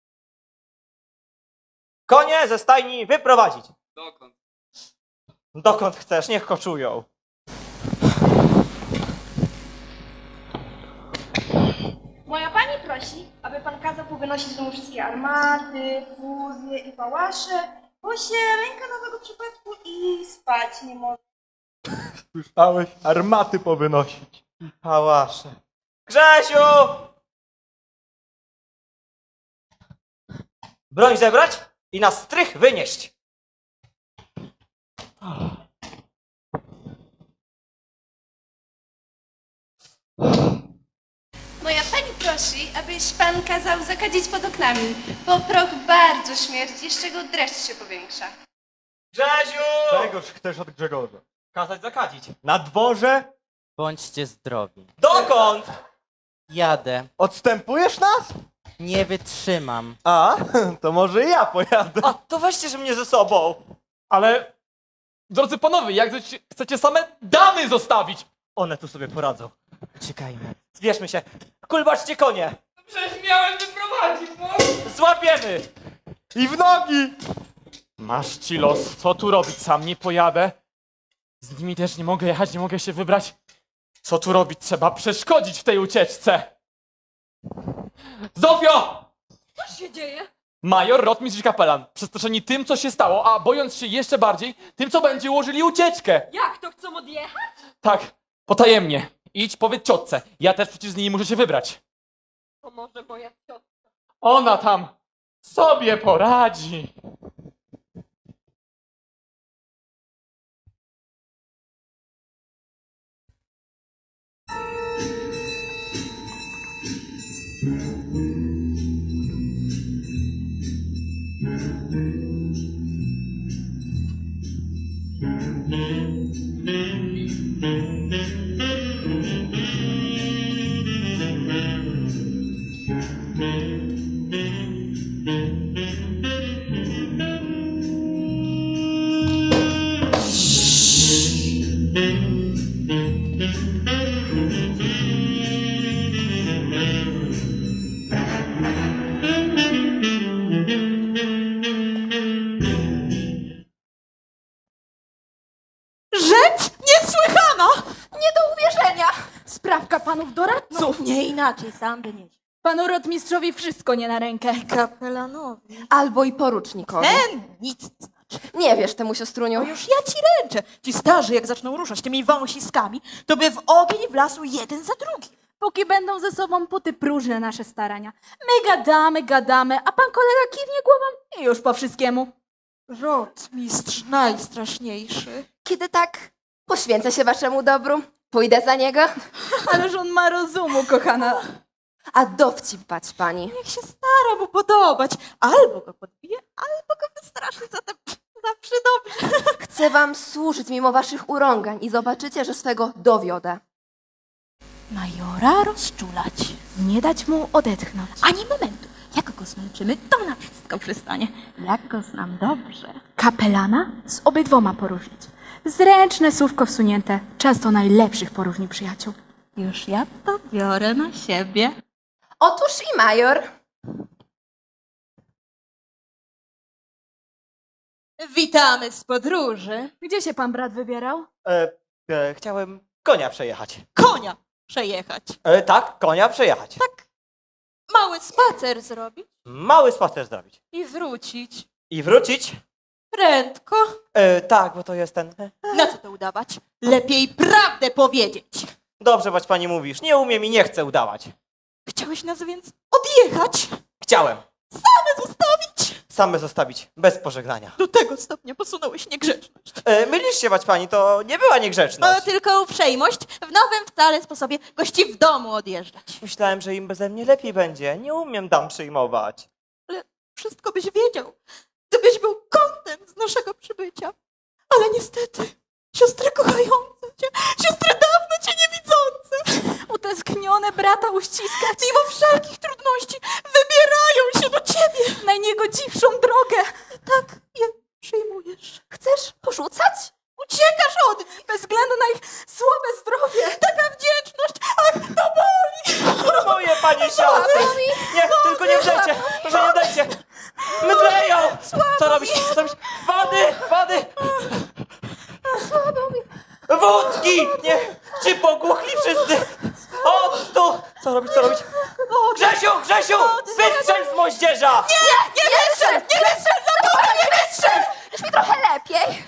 Konie ze stajni wyprowadzić. Dokąd? Dokąd chcesz, niech koczują. Moja pani prosi, aby pan kazał powynosić z domu wszystkie armaty, fuzje i pałasze, bo się lęka nowego przypadku i spać nie może. Słyszałeś? Armaty powynosić. Pałasze. Grzesiu! Broń zebrać i na strych wynieść. Moja pani prosi, abyś pan kazał zakadzić pod oknami, bo proch bardzo śmierdzi, z czego dreszcz się powiększa. Grzesiu! Czegoż chcesz od Grzegorza? Kazać zakadzić. Na dworze? Bądźcie zdrowi. Dokąd? Jadę. Odstępujesz nas? Nie wytrzymam. A, to może ja pojadę. A, to weźcie że mnie ze sobą. Ale, drodzy panowie, jak chcecie same damy zostawić? One tu sobie poradzą. Czekajmy. Zbierzmy się. Kulbaczcie konie. Przecież miałem wyprowadzić, no! Złapiemy! I w nogi! Masz ci los, co tu robić, sam nie pojadę. Z nimi też nie mogę jechać, nie mogę się wybrać. Co tu robić, trzeba przeszkodzić w tej ucieczce. Zofio! Co się dzieje? Major, rotmistrz i kapelan, przestraszeni tym, co się stało, a bojąc się jeszcze bardziej tym, co będzie, ułożyli ucieczkę. Jak to chcą odjechać? Tak, potajemnie. Idź, powiedz ciotce. Ja też przecież z niej muszę się wybrać. To może moja ciotka. Ona tam sobie poradzi. Rzecz niesłychana! Nie do uwierzenia! Sprawka panów doradców. Nie inaczej, sam wynieś. Panu rotmistrzowi wszystko nie na rękę. Kapelanowi. Albo i porucznikowi. Ten nic nie znaczy. Nie wiesz temu, siostruniu. No już ja ci ręczę. Ci starzy, jak zaczną ruszać tymi wąsiskami, to by w ogień wlazł jeden za drugim. Póki będą ze sobą puty próżne nasze starania. My gadamy, a pan kolega kiwnie głową i już po wszystkiemu. Rotmistrz najstraszniejszy. Kiedy tak poświęcę się waszemu dobru, pójdę za niego. Ależ on ma rozumu, kochana. A dowcip bać pani. Niech się stara mu podobać. Albo go podbije, albo go wystraszy, zatem zawsze dobrze. Chcę wam służyć mimo waszych urągań i zobaczycie, że swego dowiodę. Majora rozczulać. Nie dać mu odetchnąć. Ani momentu. Jak go zmęczymy, to na wszystko przystanie. Jak go znam dobrze. Kapelana z obydwoma poróżnić. Zręczne słówko wsunięte, często najlepszych poróżni przyjaciół. Już ja to biorę na siebie. Otóż i major. Witamy z podróży. Gdzie się pan brat wybierał? Chciałem konia przejechać. Konia przejechać. Tak, konia przejechać. Tak. Mały spacer zrobić Mały spacer zrobić. i wrócić. I wrócić. Prędko. Tak, bo to jest ten... Na co to udawać? Lepiej prawdę powiedzieć. Dobrze, bać pani mówisz. Nie umiem i nie chcę udawać. Chciałeś nas więc odjechać? Chciałem. Same zostawić? Same zostawić, bez pożegnania. Do tego stopnia posunąłeś niegrzeczność. Mylisz się, bać pani, to nie była niegrzeczność. Tylko uprzejmość w nowym wcale sposobie gości w domu odjeżdżać. Myślałem, że im beze mnie lepiej będzie. Nie umiem dam przyjmować. Ale wszystko byś wiedział, gdybyś był kątem z naszego przybycia. Ale niestety, siostry kochające cię, siostry dawno cię nie widzące, Utęsknione brata uściskać. mimo wszelkich trudności wybierają się do ciebie. Najniegodziwszą drogę. Tak, robisz? Co robisz? Wody! Słabo mi. Wódki! Nie! Czy pogłuchli wszyscy? O, tu! Co robić? Grzesiu! Wystrzel z moździerza! Nie wystrzel! Naprawdę nie wystrzel! Już mi trochę lepiej.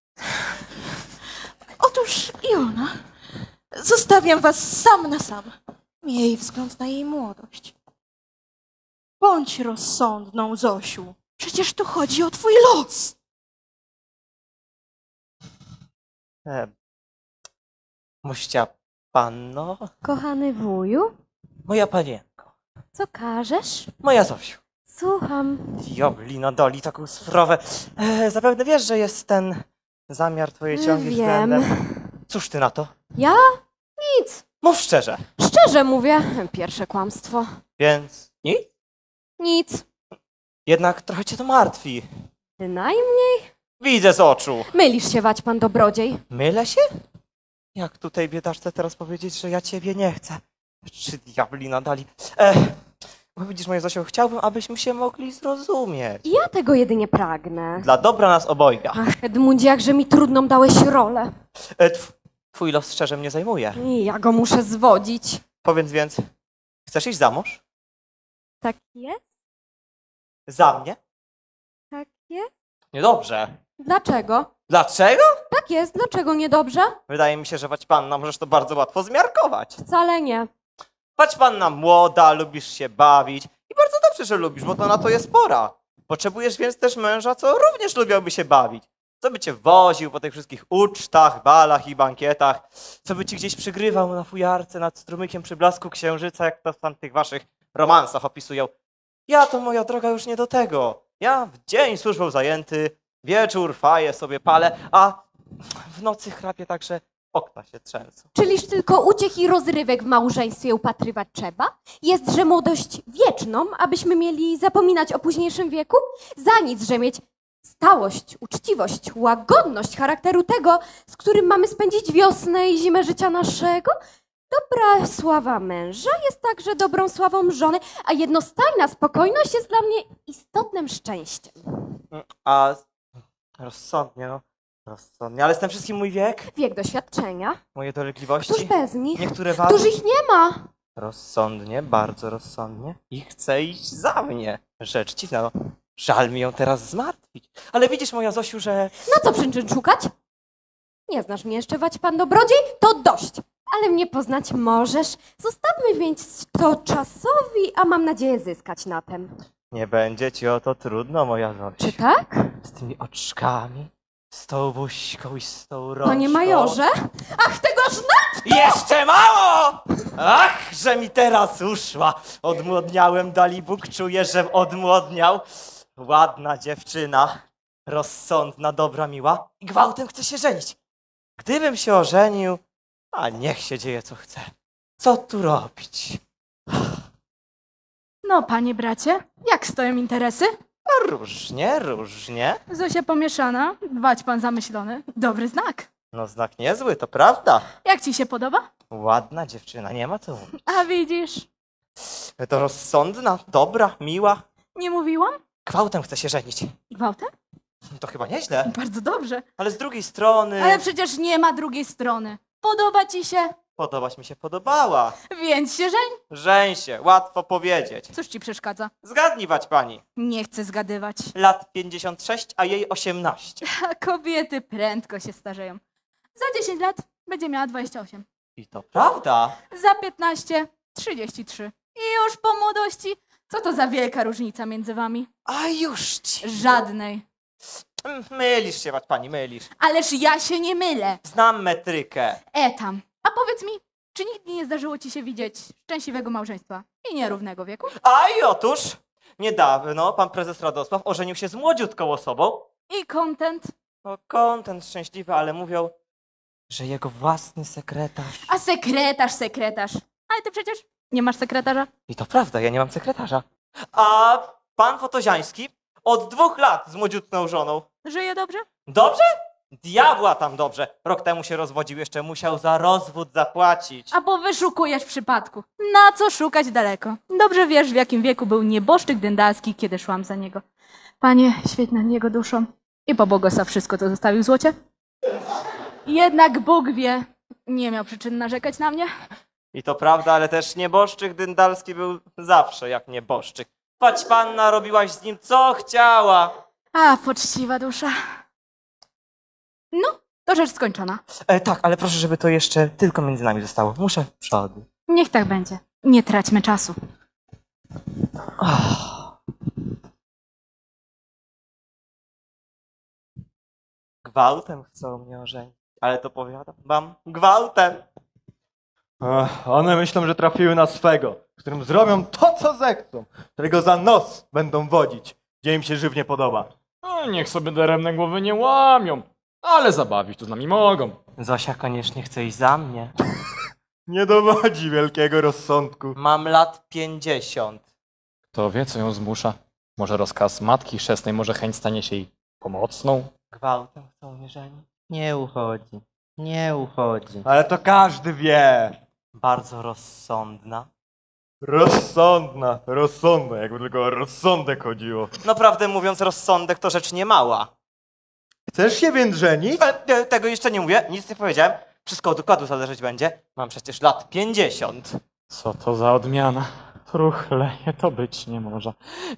Otóż i ona. Zostawiam was sam na sam. Miej wzgląd na jej młodość. Bądź rozsądną, Zosiu. Przecież tu chodzi o twój los. Mościa panno, Kochany wuju, moja panienko, co każesz? moja Zosiu. Słucham. Diablina dali taką sprawę. Zapewne wiesz, że jest ten zamiar twojej ciągi Wiem. względem. Cóż ty na to? Ja? Nic. Mów szczerze. Szczerze mówię, pierwsze kłamstwo. Więc nic? Nic. Jednak trochę cię to martwi. Bynajmniej. Widzę z oczu. Mylisz się, wać pan dobrodziej. Mylę się? Jak tutaj biedaczce teraz powiedzieć, że ja ciebie nie chcę? Czy diablina dali? Bo widzisz, moja Zosiu, chciałbym, abyśmy się mogli zrozumieć. Ja tego jedynie pragnę. Dla dobra nas obojga. Ach, Edmundzie, jakże mi trudną dałeś rolę. Twój los szczerze mnie zajmuje. I ja go muszę zwodzić. Powiedz więc, chcesz iść za mąż? Tak jest? Za mnie? Tak jest? Niedobrze. Dlaczego? Dlaczego? Tak jest, dlaczego niedobrze? Wydaje mi się, że Waćpanna możesz to bardzo łatwo zmiarkować. Wcale nie. Waćpanna młoda, lubisz się bawić i bardzo dobrze, że lubisz, bo to na to jest pora. Potrzebujesz więc też męża, co również lubiałby się bawić. Co by cię woził po tych wszystkich ucztach, balach i bankietach. Co by ci gdzieś przygrywał na fujarce nad strumykiem przy blasku księżyca, jak to w tamtych waszych romansach opisują. Ja to, moja droga, już nie do tego. Ja w dzień służbą zajęty, wieczór faję sobie palę, a w nocy chrapię tak, że okna się trzęsą. Czyliż tylko uciech i rozrywek w małżeństwie upatrywać trzeba? Jest, że młodość wieczną, abyśmy mieli zapominać o późniejszym wieku? Za nic, że mieć stałość, uczciwość, łagodność charakteru tego, z którym mamy spędzić wiosnę i zimę życia naszego? Dobra sława męża jest także dobrą sławą żony, a jednostajna spokojność jest dla mnie istotnym szczęściem. A rozsądnie, no. Rozsądnie, ale z tym wszystkim mój wiek, Wiek doświadczenia. moje dolegliwości, Któż bez nich? niektóre wady. Któż ich nie ma? Rozsądnie, bardzo rozsądnie i chce iść za mnie. Rzecz dziwna, no. Żal mi ją teraz zmartwić. Ale widzisz, moja Zosiu, że... Na co przyczyn szukać? Nie znasz mnie jeszcze, wać pan dobrodziej? To dość. Ale mnie poznać możesz. Zostawmy więc to czasowi, a mam nadzieję zyskać na tym. Nie będzie ci o to trudno, moja Zosiu. Czy tak? Z tymi oczkami, z tą buźką i z tą rączką. Panie majorze? Ach, tegoż Jeszcze mało! Ach, że mi teraz uszła. Odmłodniałem, dali Bóg, czuję, żem odmłodniał. Ładna dziewczyna, rozsądna, dobra, miła i gwałtem chce się żenić. Gdybym się ożenił, a niech się dzieje co chce. Co tu robić? No, panie bracie, jak stoją interesy? A różnie, różnie. Zosia pomieszana, wać pan zamyślony. Dobry znak. No znak niezły, to prawda. Jak ci się podoba? Ładna dziewczyna, nie ma co mówić. A widzisz, To rozsądna, dobra, miła. nie mówiłam? Gwałtem chce się żenić. Gwałtem? To chyba nieźle. Bardzo dobrze. Ale z drugiej strony... Ale przecież nie ma drugiej strony. Podoba ci się, Podobać mi się podobała. więc się żeń. Żeń się, łatwo powiedzieć. Cóż ci przeszkadza? Zgadnij, wać pani. Nie chcę zgadywać. Lat 56, a jej 18. A kobiety prędko się starzeją. Za 10 lat będzie miała 28. I to prawda. Za 15 33. I już po młodości. Co to za wielka różnica między wami? A już ci. Żadnej. Mylisz się, wać pani, mylisz. Ależ ja się nie mylę. Znam metrykę. Tam. A powiedz mi, czy nigdy nie zdarzyło ci się widzieć szczęśliwego małżeństwa i nierównego wieku? A i otóż, niedawno pan prezes Radosław ożenił się z młodziutką osobą. I content. No, kontent szczęśliwy, ale mówią, że jego własny sekretarz. A sekretarz. Ale ty przecież nie masz sekretarza. I to prawda, ja nie mam sekretarza. A pan Fotoziański od 2 lat z młodziutną żoną. Żyje dobrze? Dobrze? Diabła tam dobrze. Rok temu się rozwodził, jeszcze musiał za rozwód zapłacić. A bo wyszukujesz przypadku. Na co szukać daleko? Dobrze wiesz, w jakim wieku był nieboszczyk dyndalski, kiedy szłam za niego. Panie, świeć nad jego duszą i pobłogosław wszystko, co zostawił złocie. Jednak Bóg wie, nie miał przyczyn narzekać na mnie. I to prawda, ale też nieboszczyk dyndalski był zawsze jak nieboszczyk. Pać panna, robiłaś z nim co chciała. A, poczciwa dusza. No, to rzecz skończona. Tak, ale proszę, żeby to jeszcze tylko między nami zostało. Muszę w przodu. Niech tak będzie. Nie traćmy czasu. Gwałtem chcą mnie ożenić, ale to powiadam wam, gwałtem. One myślą, że trafiły na swego, którym zrobią to, co zechcą, którego za nos będą wodzić, gdzie im się żywnie podoba. No, niech sobie daremne głowy nie łamią, ale zabawić to z nami mogą. Zosia koniecznie chce iść za mnie. Nie dowodzi wielkiego rozsądku. Mam lat 50. Kto wie, co ją zmusza? Może rozkaz matki chrzestnej, może chęć stanie się jej pomocną? Gwałtem chcą mnie żenić. Nie uchodzi. Nie uchodzi. Ale to każdy wie. Bardzo rozsądna. Rozsądna, jakby tylko o rozsądek chodziło. No prawdę mówiąc, rozsądek to rzecz niemała. Chcesz się więc żenić? Tego jeszcze nie mówię, nic nie powiedziałem. Wszystko od układu zależeć będzie. Mam przecież lat 50. Co to za odmiana? Truchleje to być nie może.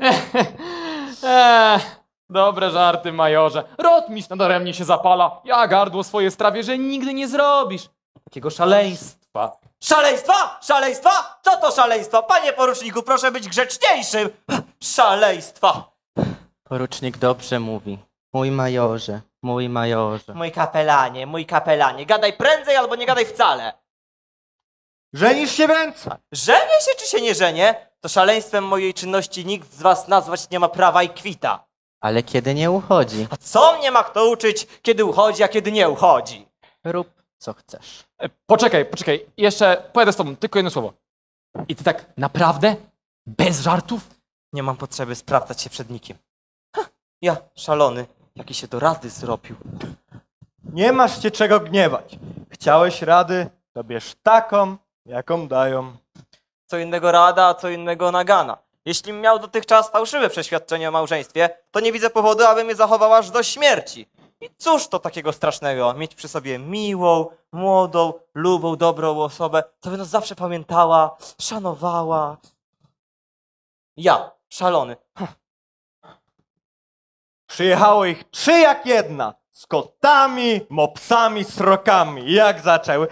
Dobre żarty, majorze. Rotmistrz nadaremnie się zapala. Ja gardło swoje strawię, że nigdy nie zrobisz takiego szaleństwa. Szaleństwa? Szaleństwa? Co to szaleństwo? Panie poruczniku, proszę być grzeczniejszym. Szaleństwa. Porucznik dobrze mówi. Mój majorze, mój majorze. Mój kapelanie. Gadaj prędzej albo nie gadaj wcale. Żenisz się więc? Żenię się czy się nie żenię? To szaleństwem mojej czynności nikt z was nazwać nie ma prawa i kwita. Ale kiedy nie uchodzi, A co mnie ma kto uczyć, kiedy uchodzi, a kiedy nie uchodzi? rób co chcesz. Poczekaj. Jeszcze pojadę z tobą, tylko jedno słowo. I ty tak naprawdę? Bez żartów? Nie mam potrzeby sprawdzać się przed nikim. Ja, szalony, jaki się do rady zrobił. Nie masz się czego gniewać. Chciałeś rady, to bierz taką, jaką dają. Co innego rada, a co innego nagana. Jeśli miał dotychczas fałszywe przeświadczenie o małżeństwie, to nie widzę powodu, aby mnie zachował aż do śmierci. I cóż to takiego strasznego, mieć przy sobie miłą, młodą, lubą, dobrą osobę, co by nas zawsze pamiętała, szanowała. Ja, szalony. Przyjechało ich 3 jak jedna. Z kotami, mopsami, srokami. Jak zaczęły.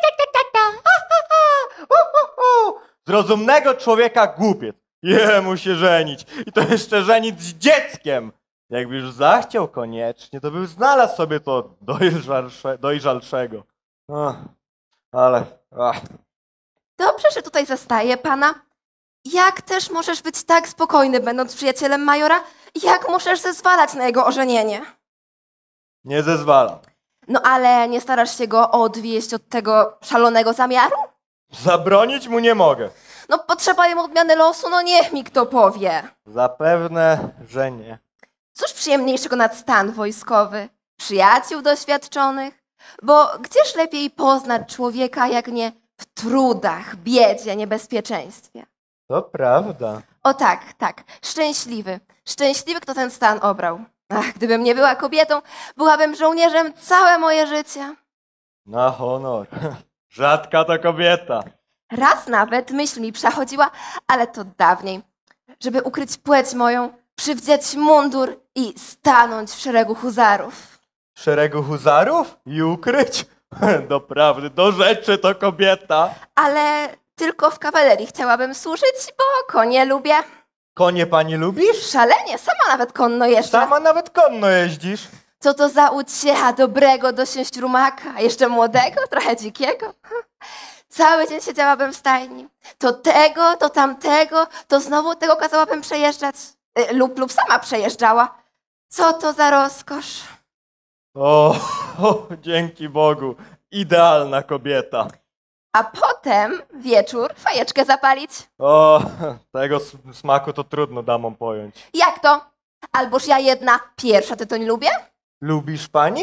Z rozumnego człowieka głupiec. Jemu się żenić. I to jeszcze żenić z dzieckiem. Jakby już zachciał koniecznie, to by znalazł sobie to dojrzalszego. Ale... Dobrze, że tutaj zastaję pana. Jak też możesz być tak spokojny, będąc przyjacielem majora? Jak możesz zezwalać na jego ożenienie? Nie zezwalam. No ale nie starasz się go odwieść od tego szalonego zamiaru? Zabronić mu nie mogę. No potrzeba jemu odmiany losu, no niech mi kto powie. Zapewne, że nie. Cóż przyjemniejszego nad stan wojskowy? Przyjaciół doświadczonych? Bo gdzież lepiej poznać człowieka, jak nie w trudach, biedzie, niebezpieczeństwie? To prawda. O tak, tak. Szczęśliwy. Szczęśliwy, kto ten stan obrał. Ach, gdybym nie była kobietą, byłabym żołnierzem całe moje życie. Na honor. Rzadka to kobieta. Raz nawet myśl mi przechodziła, ale to dawniej. Żeby ukryć płeć moją, przywdziać mundur i stanąć w szeregu huzarów. W szeregu huzarów? I ukryć? Doprawdy, do rzeczy to kobieta. Ale tylko w kawalerii chciałabym służyć, bo konie lubię. Konie pani lubisz? Szalenie, sama nawet konno jeżdżę. Sama nawet konno jeździsz. Co to za uciecha dobrego dosiąść rumaka, a jeszcze młodego, trochę dzikiego. Cały dzień siedziałabym w stajni. To tego, to tamtego, to znowu tego kazałabym przejeżdżać. Lub sama przejeżdżała. Co to za rozkosz. O, dzięki Bogu. Idealna kobieta. A potem wieczór, fajeczkę zapalić. O, tego smaku to trudno damom pojąć. Jak to? Alboż ja jedna pierwsza tytoń lubię? Lubisz pani? Sama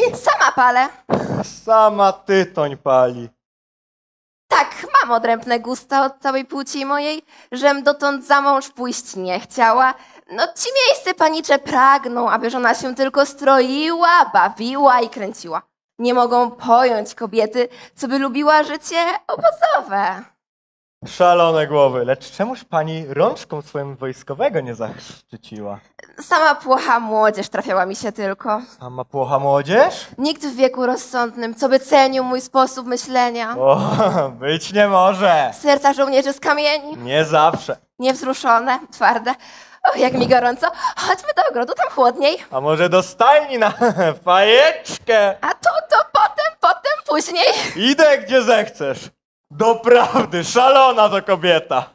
Sama palę. Sama tytoń pali. Tak, mam odrębne gusta od całej płci mojej, żem dotąd za mąż pójść nie chciała. No ci miejsce panicze pragną, aby żona się tylko stroiła, bawiła i kręciła. Nie mogą pojąć kobiety, co by lubiła życie obozowe. Szalone głowy, lecz czemuż pani rączką swoim wojskowego nie zaszczyciła? Sama płocha młodzież trafiała mi się tylko. Sama płocha młodzież? Nikt w wieku rozsądnym, co by cenił mój sposób myślenia. O, być nie może. Serca żołnierzy z kamieni, Nie zawsze. niewzruszone, twarde. O, jak mi gorąco. Chodźmy do ogrodu, tam chłodniej. A może do stajni na fajeczkę? A to potem, później. Idę gdzie zechcesz. Doprawdy, szalona to kobieta.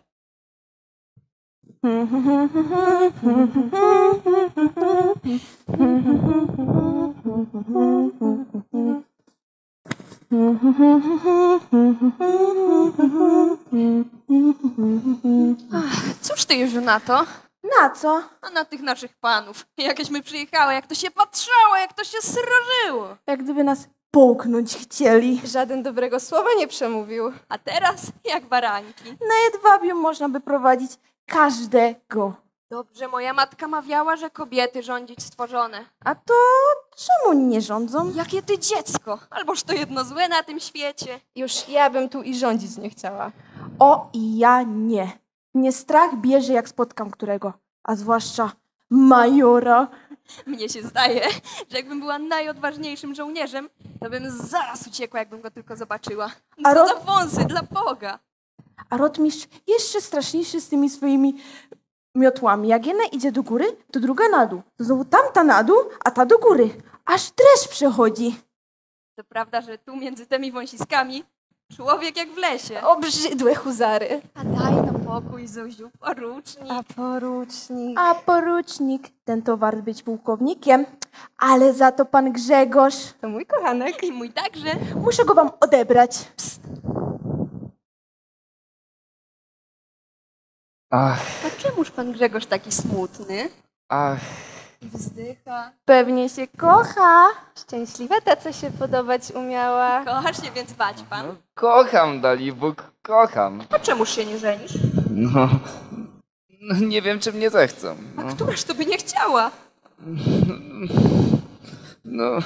Cóż ty, Józiu, na to? Na co? A na tych naszych panów. Jakieśmy przyjechały, jak to się patrzało, jak to się srożyło. Jak gdyby nas połknąć chcieli. Żaden dobrego słowa nie przemówił. A teraz jak barańki. Na jedwabiu można by prowadzić każdego. Dobrze moja matka mawiała, że kobiety rządzić stworzone. A to czemu nie rządzą? Jakie ty dziecko! Alboż to jedno złe na tym świecie. Już ja bym tu i rządzić nie chciała. O, i ja nie. Mnie strach bierze, jak spotkam którego. A zwłaszcza majora. Mnie się zdaje, że jakbym była najodważniejszym żołnierzem, to bym zaraz uciekła, jakbym go tylko zobaczyła. A Co za wąsy, dla Boga! A rotmistrz jeszcze straszniejszy z tymi swoimi miotłami. Jak jedna idzie do góry, to druga na dół. To znowu tamta na dół, a ta do góry. Aż dreszcz przechodzi. To prawda, że tu między tymi wąsiskami człowiek jak w lesie. Obrzydłe huzary. A daj no pokój, Zuziu, porucznik. A porucznik, ten to wart być pułkownikiem. Ale za to pan Grzegorz. To mój kochanek. I mój także. Muszę go wam odebrać. Psst. Ach, A czemuż pan Grzegorz taki smutny? ach. I wzdycha. Pewnie się kocha. Szczęśliwa ta, co się podobać umiała. Kochasz się, więc bać pan. No, kocham, Dalibóg, kocham. A czemuż się nie żenisz? No, nie wiem, czy mnie zechcą. A któraż to by nie chciała? No,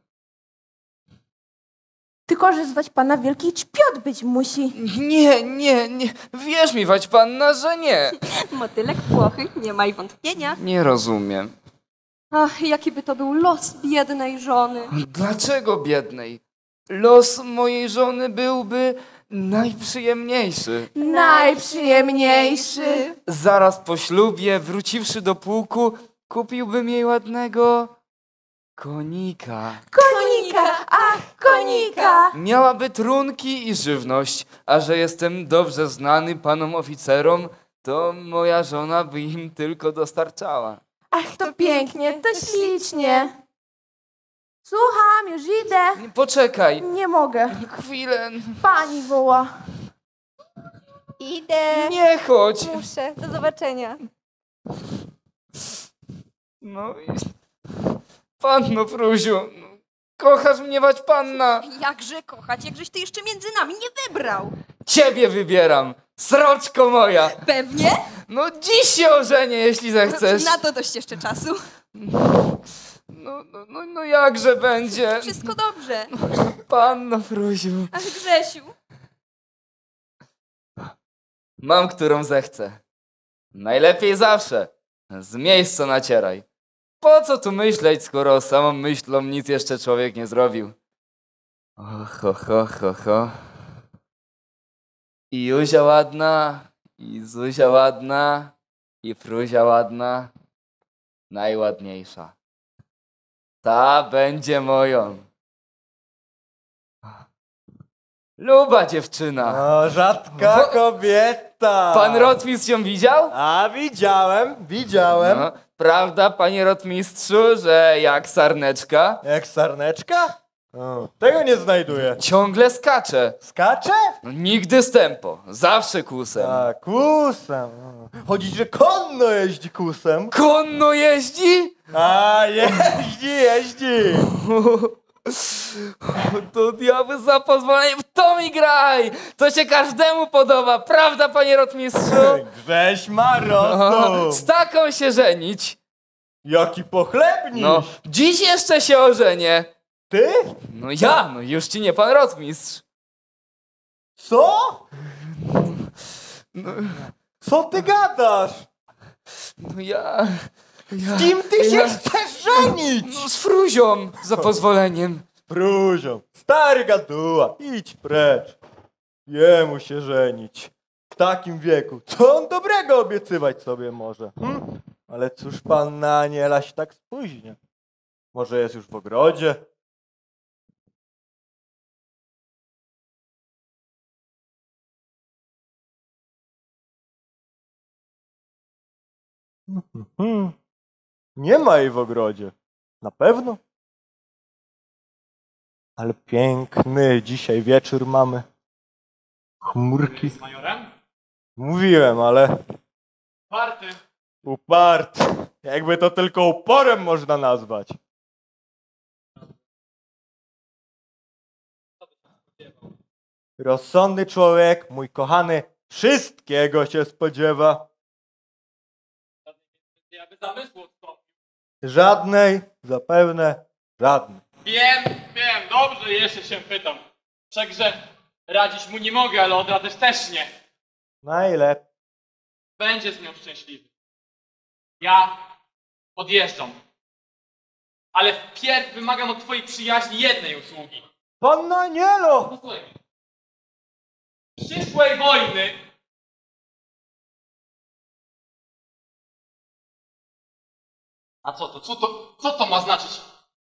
Tylko, że zwać pana wielki czpiot być musi. nie. Wierz mi, wać panna, że nie. Motylek płochy, nie ma i wątpienia. Nie rozumiem. Ach, jaki by to był los biednej żony. Dlaczego biednej? Los mojej żony byłby najprzyjemniejszy. Najprzyjemniejszy. Zaraz po ślubie, wróciwszy do pułku, kupiłbym jej ładnego konika. Konika, ach, konika. Miałaby trunki i żywność, a że jestem dobrze znany panom oficerom, to moja żona by im tylko dostarczała. Ach, to pięknie, to ślicznie. Słucham, już idę. Poczekaj, Nie mogę. chwilę. Pani woła. Idę. Nie chodź. Muszę. Do zobaczenia. No i... Panno Fruziu, kochasz mnie, wać panna? Jakże kochać, jakżeś ty jeszcze między nami nie wybrał. Ciebie wybieram, sroczko moja. Pewnie? No dziś się ożenię, jeśli zechcesz. Na to dość jeszcze czasu. No jakże będzie? Wszystko dobrze. Panno Fruziu. Ach, Grzesiu. Mam, którą zechcę. Najlepiej zawsze. Z miejsca nacieraj. Po co tu myśleć, skoro samą myślą nic jeszcze człowiek nie zrobił? Ho. I Józia ładna, i Zuzia ładna, i Fruzia ładna. Najładniejsza. Ta będzie moją. Luba dziewczyna. O, rzadka kobieta. Pan rotmistrz ją widział? A, widziałem. No, prawda, panie rotmistrzu, że jak sarneczka? Jak sarneczka? O, tego nie znajduję. Ciągle skacze. Skacze? No, nigdy z tempo, zawsze kusem. A, kusem. Chodzi, że konno jeździ kusem. Konno jeździ? A, jeździ. To diabeł za pozwoleniem, w to mi graj! To się każdemu podoba, prawda, panie rotmistrzu? Grześ ma No, rozum. z taką się żenić. Jaki pochlebniś. No, dziś jeszcze się ożenię. Ty? No ja, no już ci nie pan rotmistrz. Co? No, Co ty gadasz? no ja... Z kim ty się chcesz żenić? No z Fruzią, za pozwoleniem. Prózią. Stary gaduła. Idź precz. Jemu się żenić. W takim wieku. Co on dobrego obiecywać sobie może? Ale cóż panna Aniela się tak spóźnia? Może jest już w ogrodzie? Nie ma jej w ogrodzie. Na pewno? Ale piękny dzisiaj wieczór mamy. Chmurki. Z majorem? Mówiłem, ale Party. uparty. Jakby to tylko uporem można nazwać. Rozsądny człowiek, mój kochany, wszystkiego się spodziewa. Ja by zamysłu odstąpił. Żadnej, zapewne żadnej. Wiem, dobrze, jeszcze się pytam. Wszakże radzić mu nie mogę, ale odradzać też nie. Najlepiej. Będzie z nią szczęśliwy. Ja odjeżdżam. Ale wpierw wymagam od twojej przyjaźni jednej usługi. Panna Anielo! Posłuchaj mnie. Przyszłej wojny a co to? Co to ma znaczyć?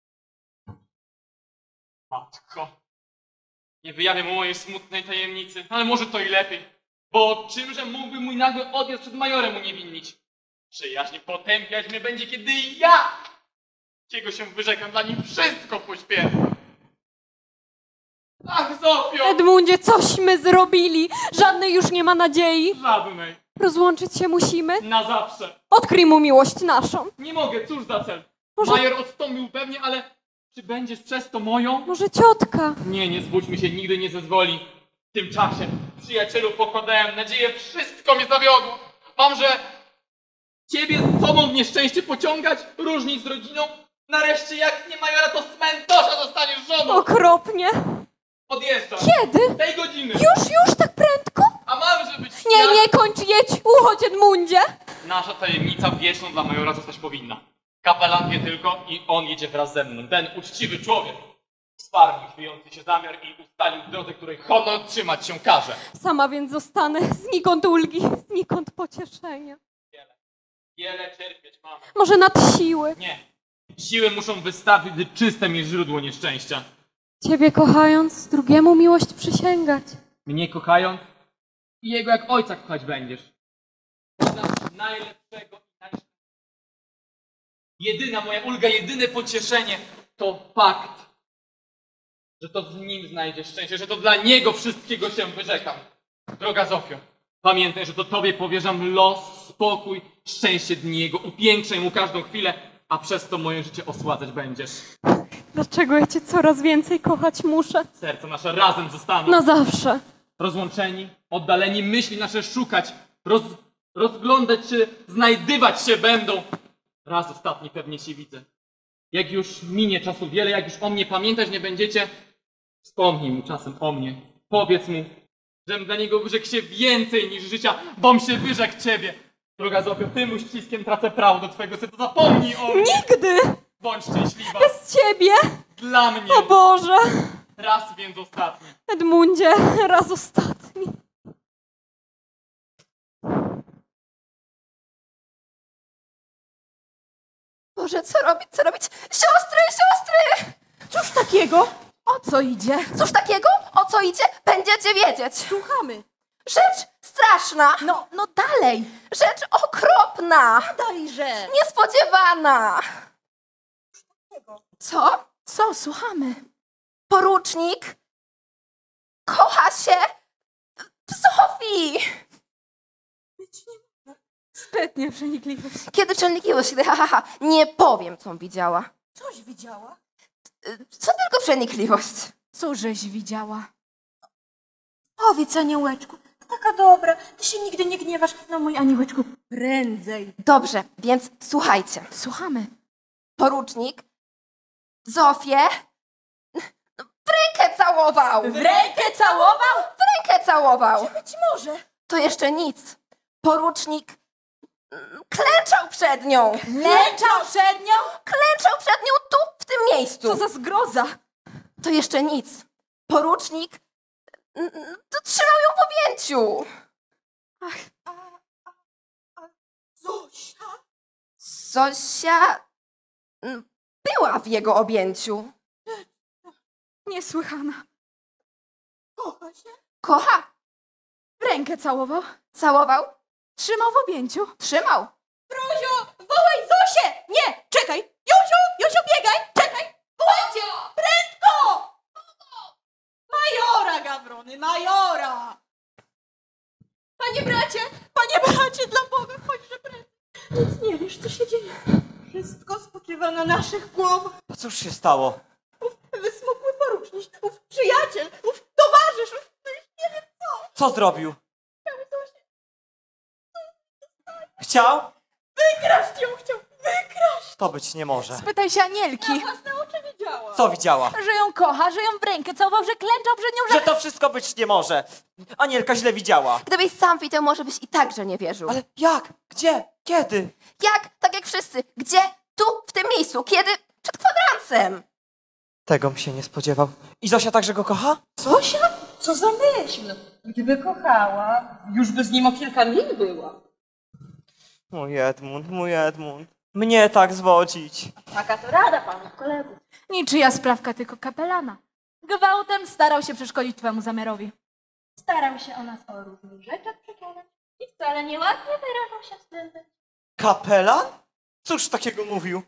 Matko. Nie wyjawię mu mojej smutnej tajemnicy, ale może to i lepiej. Bo czymże mógłby mój nagły odjazd przed majorem uniewinnić? Przyjaźnie potępiać mnie będzie, kiedy ja, kiego się wyrzekam, dla nim wszystko poświęcę. Ach, Zofio! Edmundzie, cośmy zrobili? Żadnej już nie ma nadziei. Żadnej. Rozłączyć się musimy? Na zawsze. Odkryj mu miłość naszą. Nie mogę, cóż za cel. Może- Major odstąpił pewnie, ale czy będziesz przez to moją? Może ciotka? Nie zbudźmy się, nigdy nie zezwoli. W tym czasie, przyjacielu, pokładałem nadzieję, wszystko mnie zawiodło. Mam, że ciebie z sobą w nieszczęście pociągać, różnić z rodziną. Nareszcie, jak nie majora, to z cmentarza zostaniesz żoną. Okropnie. Odjeżdżam. Kiedy? Tej godziny. Już tak prędko? A mam, żeby być Nie, kończ, jedź, uchodź, Edmundzie. Nasza tajemnica wieczną dla majora zostać powinna. Kapelan wie tylko i on jedzie wraz ze mną. Ten uczciwy człowiek wsparł mój chwiejący się zamiar i ustalił drodze, której honor trzymać się każe. Sama więc zostanę, znikąd ulgi, znikąd pocieszenia. Wiele cierpieć mamy. Może nad siły. Nie. Siły muszą wystawić, gdy czyste mi źródło nieszczęścia. Ciebie kochając, drugiemu miłość przysięgać. Mnie kochając i jego jak ojca kochać będziesz. Znasz najlepszego i najszczęśliwszego. Jedyna moja ulga, jedyne pocieszenie to fakt, że to z nim znajdziesz szczęście, że to dla niego wszystkiego się wyrzekam. Droga Zofio, pamiętaj, że to tobie powierzam los, spokój, szczęście dni jego, upiększaj mu każdą chwilę, a przez to moje życie osładzać będziesz. Dlaczego ja cię coraz więcej kochać muszę? Serca nasze razem zostaną. Na zawsze. Rozłączeni, oddaleni, myśli nasze szukać, rozglądać się, znajdywać się będą. Raz ostatni pewnie się widzę. Jak już minie czasu wiele, jak już o mnie pamiętać nie będziecie, wspomnij mu czasem o mnie. Powiedz mu, żem dla niego wyrzekł się więcej niż życia, bom się wyrzekł ciebie. Droga Zofio, tym uściskiem tracę prawo do twojego serca. Zapomnij o mnie. Nigdy! Bądź szczęśliwa. Bez ciebie! Dla mnie. O Boże! Raz więc ostatni. Edmundzie, raz ostatni. Boże, co robić, co robić? Siostry! Cóż takiego? O co idzie? Cóż takiego? O co idzie? Będziecie wiedzieć. Słuchamy. Rzecz straszna. No dalej. Rzecz okropna. Dajże. Niespodziewana. Co? Co, słuchamy. Porucznik kocha się w Zofii. Sprytnie przenikliwość. Kiedy przenikliwość, kiedy nie powiem, co widziała. Coś widziała? Co tylko przenikliwość. Cóżeś widziała? Powiedz, aniołeczku, taka dobra, ty się nigdy nie gniewasz. No mój aniołeczku, prędzej. Dobrze, więc słuchajcie. Słuchamy. Porucznik Zofię w rękę całował. W rękę całował? W rękę całował. Być może. To jeszcze nic. Porucznik klęczał przed nią. Klęczał przed nią? Klęczał przed nią tu, w tym miejscu. Co za zgroza. To jeszcze nic. Porucznik trzymał ją w objęciu. Zosia? Zosia była w jego objęciu. Niesłychana. Kocha się? Kocha. W rękę całował. Całował. Trzymał w objęciu. Trzymał. Brozio, wołaj Zosię! Nie, czekaj! Josiu, biegaj! Czekaj! Wołajcie! Prędko! Majora, Gawrony, majora! Panie bracie, dla Boga, chodźże prędzej. Nic nie wiesz, co się dzieje. Wszystko spoczywa na naszych głowach. A cóż się stało? Wysmukły porucznik, ów przyjaciel, ów towarzysz, nie wiem co. Co zrobił? Chciał? Wykraść ją chciał, wykraść! To być nie może. Spytaj się Anielki, Na własne oczy widziała. Co widziała? że ją kocha, że ją w rękę całował, że klęczał przed nią, Że to wszystko być nie może. Anielka źle widziała. Gdybyś sam widział, może byś i tak, że nie wierzył. Ale jak? Gdzie? Kiedy? Jak? Tak jak wszyscy. Gdzie? Tu, w tym miejscu. Kiedy? Przed kwadransem. Tego mi się nie spodziewał. I Zosia także go kocha? Zosia? Co za myśl? Gdyby kochała, już by z nim o kilka mil była. Mój Edmund. Mnie tak zwodzić. Taka to rada panów kolegów. niczyja sprawka, tylko kapelana. Gwałtem starał się przeszkodzić twemu zamiarowi. Starał się o nas o różnych rzeczach przekonać i wcale nieładnie wyrażał się względem. Kapelan? Cóż takiego mówił?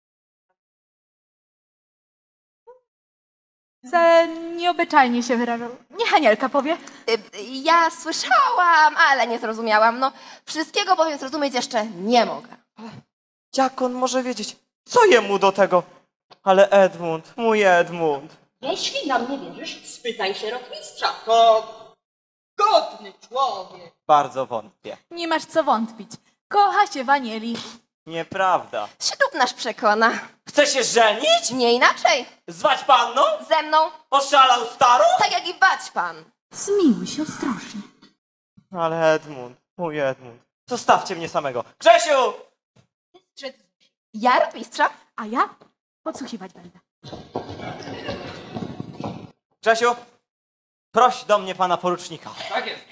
Za nieobyczajnie się wyrażał. Niech Anielka powie. Ja słyszałam, ale nie zrozumiałam. No, wszystkiego bowiem zrozumieć jeszcze nie mogę. Jak on może wiedzieć? Co jemu do tego? Ale Edmund, mój Edmund. Jeśli nam nie wierzysz, spytaj się rotmistrza. To godny człowiek. Bardzo wątpię. Nie masz co wątpić. Kocha się w Anieli. Nieprawda. Ślub nasz przekona. Chce się żenić? Nie inaczej. Zwać panną? Ze mną, Oszalał starą? tak jak i bać pan. Zmiłuj się ostrożnie. Ale Edmund, mój Edmund. Zostawcie mnie samego. Grzesiu! Ja rotmistrza? A ja podsłuchiwać będę. Grzesiu, proś do mnie pana porucznika. Tak jest.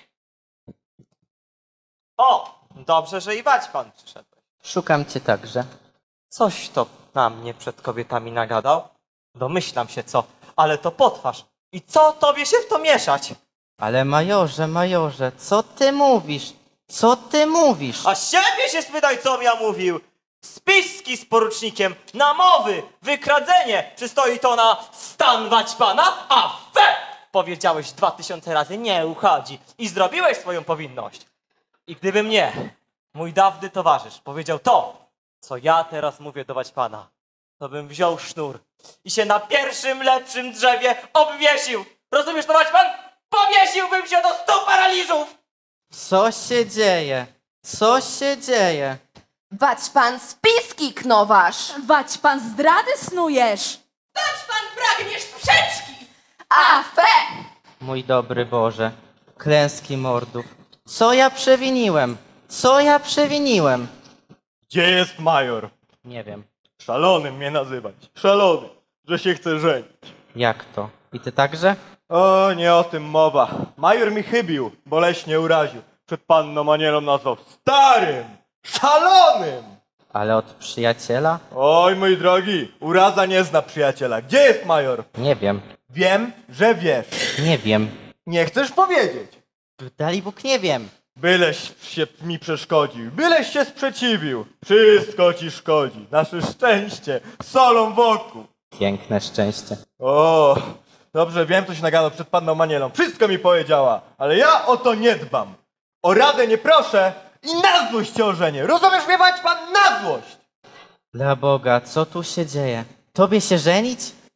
O, dobrze, że i wać pan przyszedł. Szukam cię także. Coś to na mnie przed kobietami nagadał. Domyślam się co, ale to potwarz. I co tobie się w to mieszać? Ale majorze, co ty mówisz? Co ty mówisz? A siebie się spytaj, co ja mówił. Spiski z porucznikiem, namowy, wykradzenie. Przystoi to na stan wać pana, a fe! Powiedziałeś 2000 razy, nie uchodzi. I zrobiłeś swoją powinność. I gdyby mnie, mój dawny towarzysz, powiedział to, co ja teraz mówię do wać pana, to bym wziął sznur i się na pierwszym lepszym drzewie obwiesił. Rozumiesz to, wać pan? Powiesiłbym się do 100 paraliżów! Co się dzieje? Co się dzieje? Bać pan spiski knowasz. Wać pan zdrady snujesz. Patrz pan, pragniesz sprzeczki! A fe! Mój dobry Boże, klęski mordów. Co ja przewiniłem? Co ja przewiniłem? Gdzie jest major? Nie wiem. Szalonym mnie nazywać. Szalony, że się chce żenić. Jak to? I ty także? O, nie o tym mowa. Major mi chybił, boleśnie uraził. Przed panną Anielą nazwał starym, szalonym. Ale od przyjaciela? Oj, mój drogi, uraza nie zna przyjaciela. Gdzie jest major? Nie wiem. Wiem, że wiesz. Nie wiem. Nie chcesz powiedzieć. Dali Bóg, nie wiem. Byleś się mi przeszkodził, byleś się sprzeciwił. Wszystko ci szkodzi. Nasze szczęście solą wokół. Piękne szczęście. O, dobrze wiem, co się nagadał przed panną Anielą. Wszystko mi powiedziała, ale ja o to nie dbam. O radę nie proszę i na złość cię ożenię. Rozumiesz mnie, wać pan, na złość! Dla Boga, co tu się dzieje? Tobie się żenić?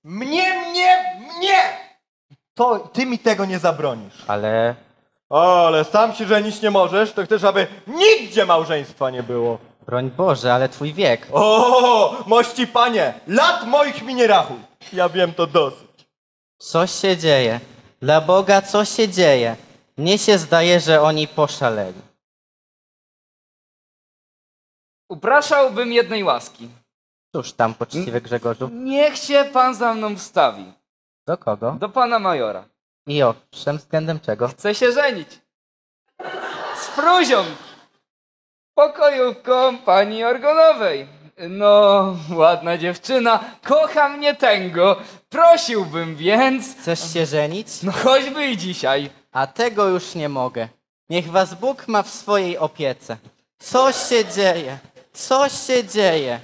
Mnie! To ty mi tego nie zabronisz. Ale O, ale sam się żenić nie możesz, to chcesz, aby nigdzie małżeństwa nie było. broń Boże, ale twój wiek. O, mości panie, lat moich mi nie rachuj. Ja wiem to dosyć. Co się dzieje? Dla Boga, co się dzieje? Mnie się zdaje, że oni poszaleli. Upraszałbym jednej łaski. Cóż tam, poczciwy Grzegorzu? Niech się pan za mną wstawi. Do kogo? Do pana majora. I owszem, względem czego? Chcę się żenić. Z Fruzią. Pokojówką pani Orgonowej. No, ładna dziewczyna. Kocha mnie tęgo. Prosiłbym więc... Chcesz się żenić? No choćby i dzisiaj. A tego już nie mogę. Niech was Bóg ma w swojej opiece. Co się dzieje? Co się dzieje?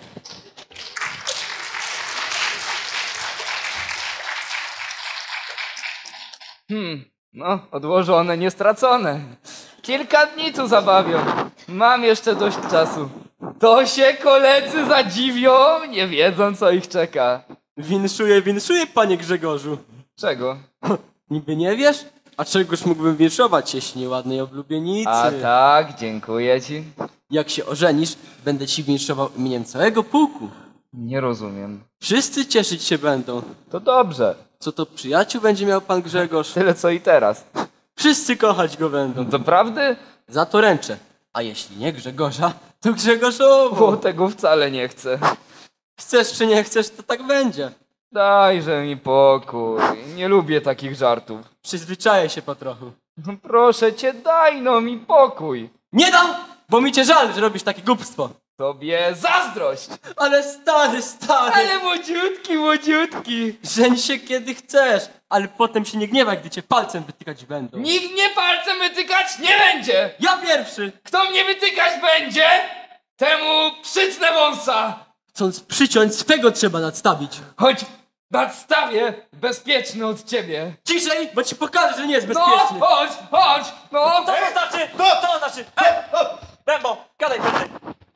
No, odłożone, nie stracone. Kilka dni tu zabawią. Mam jeszcze dość czasu. To się koledzy zadziwią, nie wiedzą co ich czeka. Winszuję, panie Grzegorzu. Czego? Niby nie wiesz? A czegoż mógłbym winszować, jeśli nie ładnej oblubienicy? A tak, dziękuję ci. Jak się ożenisz, będę ci winszował imieniem całego pułku. Nie rozumiem. Wszyscy cieszyć się będą. To dobrze. Co to przyjaciół będzie miał pan Grzegorz? Tyle co i teraz. Wszyscy kochać go będą. Doprawdy? Za to ręczę. A jeśli nie Grzegorza, to Grzegorzowo. Bo tego wcale nie chcę. Chcesz czy nie chcesz, to tak będzie. Dajże mi pokój. Nie lubię takich żartów. Przyzwyczaję się po trochu. No proszę cię, daj no mi pokój. Nie dam, bo mi cię żal, że robisz takie głupstwo. Tobie zazdrość. Ale stary. Ale młodziutki. Żeń się kiedy chcesz, ale potem się nie gniewaj, gdy cię palcem wytykać będą. Nikt mnie palcem wytykać nie będzie. Ja pierwszy. Kto mnie wytykać będzie, temu przytnę wąsa. Chcąc przyciąć, swego trzeba nadstawić. Choć nadstawię bezpieczny od ciebie. Ciszej, bo ci pokażę, że nie jest No, bezpieczny. chodź, no. Co to znaczy? Co to znaczy? Rembo, gadaj prędzej.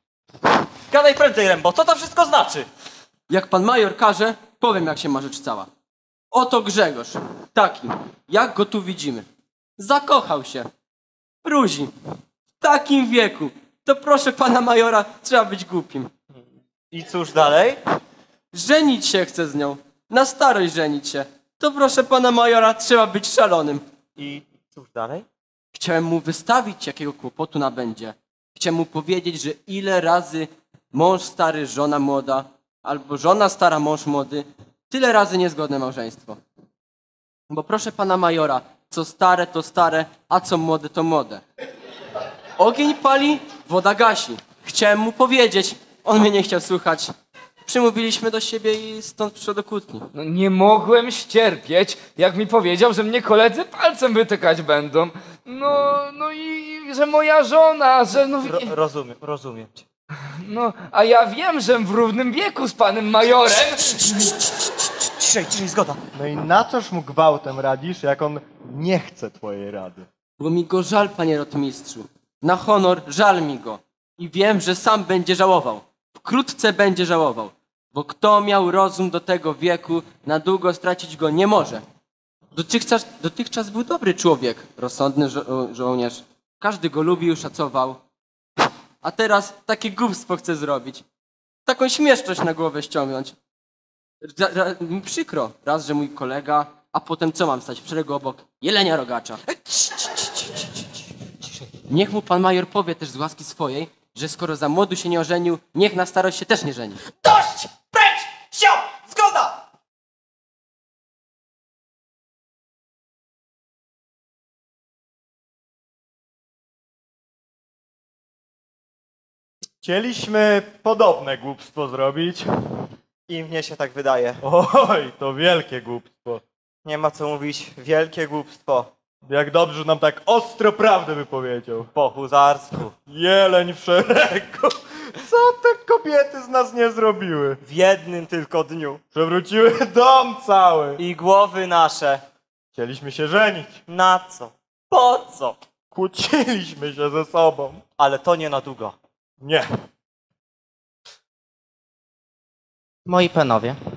Gadaj prędzej, Rembo, co to wszystko znaczy? Jak pan major każe, powiem jak się ma rzecz cała. Oto Grzegorz, taki, jak go tu widzimy. Zakochał się. Ruzi. W takim wieku. To proszę pana majora, trzeba być głupim. I cóż dalej? Żenić się chce z nią. Na starość żenić się. To proszę pana majora, trzeba być szalonym. I cóż dalej? Chciałem mu wystawić, jakiego kłopotu nabędzie. Chciałem mu powiedzieć, że ile razy mąż stary, żona młoda, albo żona stara, mąż młody, tyle razy niezgodne małżeństwo. Bo proszę pana majora, co stare to stare, a co młode to młode. Ogień pali, woda gasi. Chciałem mu powiedzieć, on mnie nie chciał słuchać. Przymówiliśmy do siebie i stąd przyszło do kłótni. No nie mogłem ścierpieć, jak mi powiedział, że mnie koledzy palcem wytykać będą. No i że moja żona, że no... Rozumiem cię. No, a ja wiem, że w równym wieku z panem majorem... Ciszej, zgoda. No i na coż mu gwałtem radzisz, jak on nie chce twojej rady? Bo mi go żal, panie rotmistrzu. Na honor żal mi go. I wiem, że sam będzie żałował. Wkrótce będzie żałował. Bo kto miał rozum do tego wieku, na długo stracić go nie może. Dotychczas był dobry człowiek, rozsądny żołnierz. Każdy go lubił, szacował. A teraz takie głupstwo chce zrobić. Taką śmieszność na głowę ściągnąć. Mi przykro. Raz, że mój kolega, a potem co mam stać w szeregu obok jelenia rogacza. Niech mu pan major powie też z łaski swojej, że skoro za młodu się nie ożenił, niech na starość się też nie żeni. Dość! Precz! Sio! Zgoda! Chcieliśmy podobne głupstwo zrobić. I mnie się tak wydaje. Oj, to wielkie głupstwo. Nie ma co mówić, wielkie głupstwo. Jak dobrze, że nam tak ostro prawdę wypowiedział. Po huzarsku. Jeleń w szeregu. Co te kobiety z nas nie zrobiły? W jednym tylko dniu. Przewróciły dom cały. I głowy nasze. Chcieliśmy się żenić. Na co? Po co? Kłóciliśmy się ze sobą. Ale to nie na długo. Nie. Moi panowie,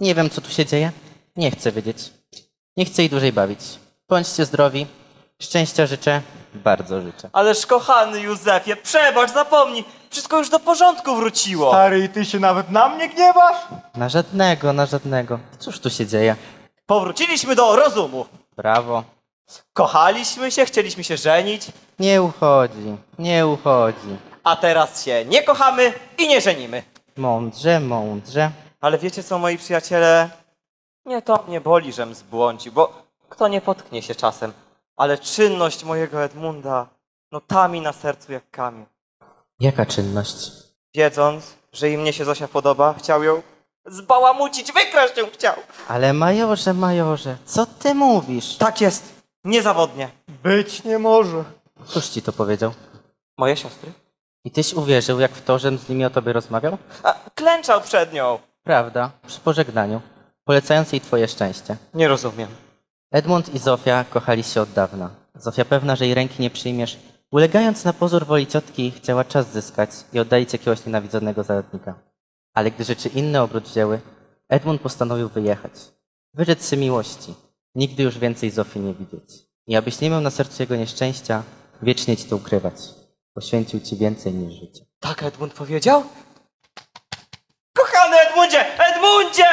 Nie wiem, co tu się dzieje. Nie chcę wiedzieć. Nie chcę jej dłużej bawić. Bądźcie zdrowi. Szczęścia życzę. Bardzo życzę. Ależ kochany Józefie, przebacz, zapomnij. Wszystko już do porządku wróciło. Stary, i ty się nawet na mnie gniewasz? Na żadnego, na żadnego. Cóż tu się dzieje? Powróciliśmy do rozumu. Brawo. Kochaliśmy się, chcieliśmy się żenić, Nie uchodzi, nie uchodzi. a teraz się nie kochamy i nie żenimy. Mądrze, mądrze. Ale wiecie co, moi przyjaciele? Nie to mnie boli, żem zbłądził, bo kto nie potknie się czasem. Ale czynność mojego Edmunda, no ta mi na sercu jak kamień. Jaka czynność? Wiedząc, że i mnie się Zosia podoba, chciał ją zbałamucić, wykraść ją chciał. Ale majorze, co ty mówisz? Tak jest, niezawodnie. Być nie może. Któż ci to powiedział? Moje siostry? I tyś uwierzył, jak w to, żem z nimi o tobie rozmawiał? A, klęczał przed nią. Prawda, przy pożegnaniu, polecając jej twoje szczęście. Nie rozumiem. Edmund i Zofia kochali się od dawna. Zofia pewna, że jej ręki nie przyjmiesz, ulegając na pozór woli ciotki, chciała czas zyskać i oddalić jakiegoś nienawidzonego zalotnika. Ale gdy rzeczy inne obrót wzięły, Edmund postanowił wyjechać. Wyrzec się miłości. Nigdy już więcej Zofii nie widzieć. I abyś nie miał na sercu jego nieszczęścia, wiecznie ci to ukrywać. Poświęcił ci więcej niż życie. Tak Edmund powiedział? Kochany Edmundzie! Edmundzie!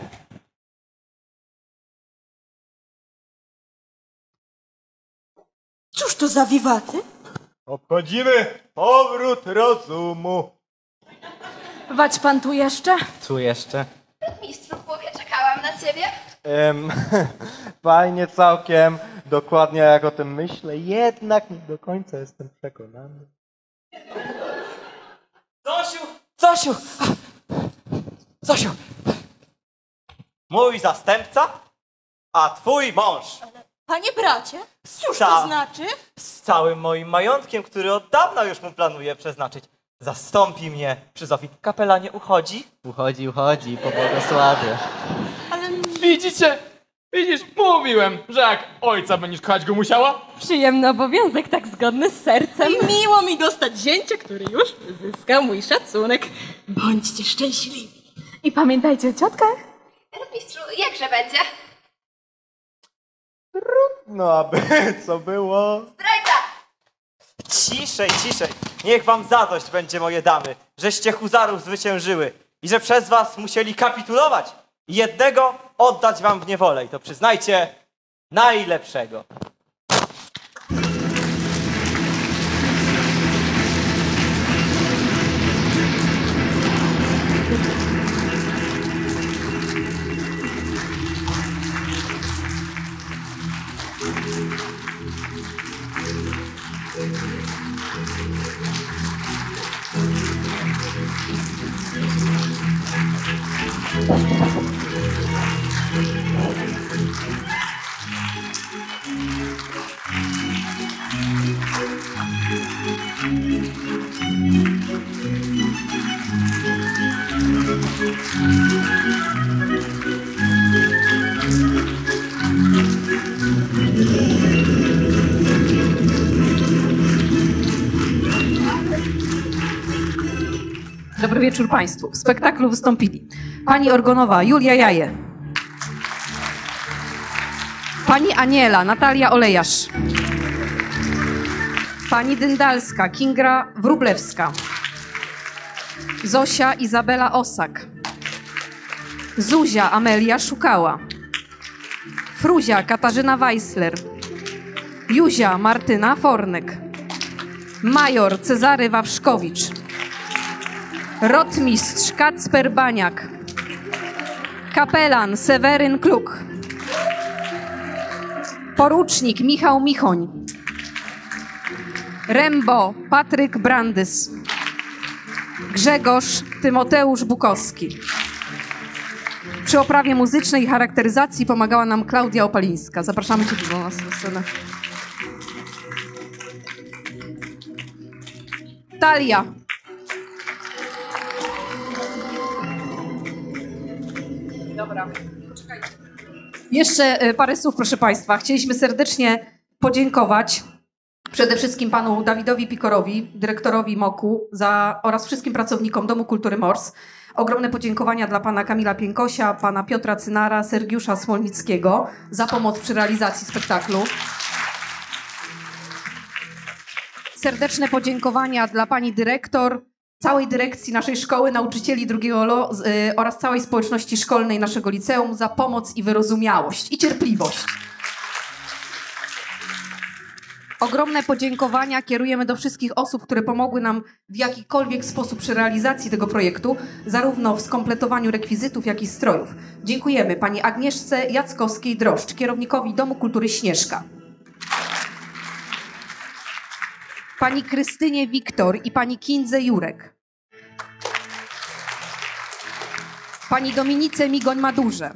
Cóż to za wiwaty? Obchodzimy powrót rozumu. Wać pan tu jeszcze? Tu jeszcze? Mistrzu, w głowie czekałam na ciebie. Fajnie całkiem, dokładnie jak o tym myślę, jednak nie do końca jestem przekonany. Zosiu! Zosiu! Zosiu! Mój zastępca, a twój mąż. Panie bracie, cóż Sta- to znaczy? Z całym moim majątkiem, który od dawna już mu planuję przeznaczyć. Zastąpi mnie przy Zofii. Kapelanie uchodzi? Uchodzi, po błogosławie. Widzisz, mówiłem, że jak ojca będziesz kochać go musiała. Przyjemny obowiązek, tak zgodny z sercem. I miło mi dostać zięcia, który już zyska mój szacunek. Bądźcie szczęśliwi. I pamiętajcie o ciotkach. Mistrzu, jakże będzie? No aby co było? Zdrajca! Ciszej, ciszej. Niech wam zadość będzie, moje damy, żeście huzarów zwyciężyły i że przez was musieli kapitulować i jednego oddać wam w niewolę. I to przyznajcie, najlepszego. Dobry wieczór Państwu. W spektaklu wystąpili pani orgonowa Julia Jaje, pani Aniela Natalia Olejarz, pani Dyndalska Kinga Wróblewska, Zosia Izabela Osak, Zuzia Amelia Szukała, Fruzia Katarzyna Weissler, Józia Martyna Fornyk, major Cezary Wawrzkowicz, rotmistrz Kacper Baniak, kapelan Seweryn Kluk, porucznik Michał Michoń, Rembo Patryk Brandys, Grzegorz Tymoteusz Bukowski. Przy oprawie muzycznej i charakteryzacji pomagała nam Klaudia Opalińska. Zapraszamy Cię do nas na scenę. Talia. Dobra, poczekajcie. Jeszcze parę słów, proszę Państwa. Chcieliśmy serdecznie podziękować przede wszystkim panu Dawidowi Pikorowi, dyrektorowi MOK-u oraz wszystkim pracownikom Domu Kultury Mors Ogromne podziękowania dla pana Kamila Piękosia, pana Piotra Cynara, Sergiusza Smolnickiego za pomoc przy realizacji spektaklu. Serdeczne podziękowania dla pani dyrektor, całej dyrekcji naszej szkoły, nauczycieli drugiego LO oraz całej społeczności szkolnej naszego liceum za pomoc i wyrozumiałość i cierpliwość. Ogromne podziękowania kierujemy do wszystkich osób, które pomogły nam w jakikolwiek sposób przy realizacji tego projektu, zarówno w skompletowaniu rekwizytów, jak i strojów. Dziękujemy pani Agnieszce Jackowskiej-Droszcz, kierownikowi Domu Kultury Śnieżka, pani Krystynie Wiktor i pani Kindze Jurek, pani Dominice Migoń-Madurze,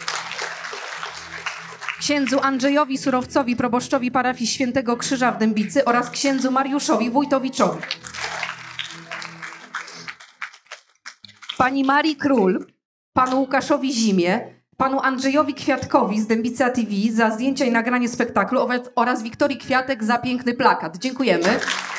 księdzu Andrzejowi Surowcowi, proboszczowi parafii Świętego Krzyża w Dębicy oraz księdzu Mariuszowi Wójtowiczowi, pani Marii Król, panu Łukaszowi Zimie, panu Andrzejowi Kwiatkowi z Dębica TV za zdjęcia i nagranie spektaklu oraz Wiktorii Kwiatek za piękny plakat. Dziękujemy.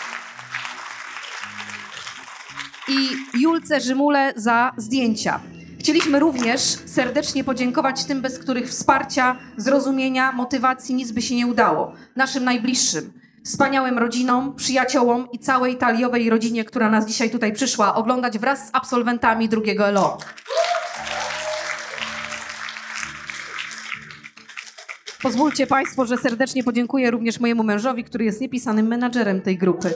I Julce Rzymule za zdjęcia. Chcieliśmy również serdecznie podziękować tym, bez których wsparcia, zrozumienia, motywacji nic by się nie udało. Naszym najbliższym, wspaniałym rodzinom, przyjaciołom i całej taliowej rodzinie, która nas dzisiaj tutaj przyszła oglądać wraz z absolwentami drugiego LO. Pozwólcie państwo, że serdecznie podziękuję również mojemu mężowi, który jest niepisanym menadżerem tej grupy.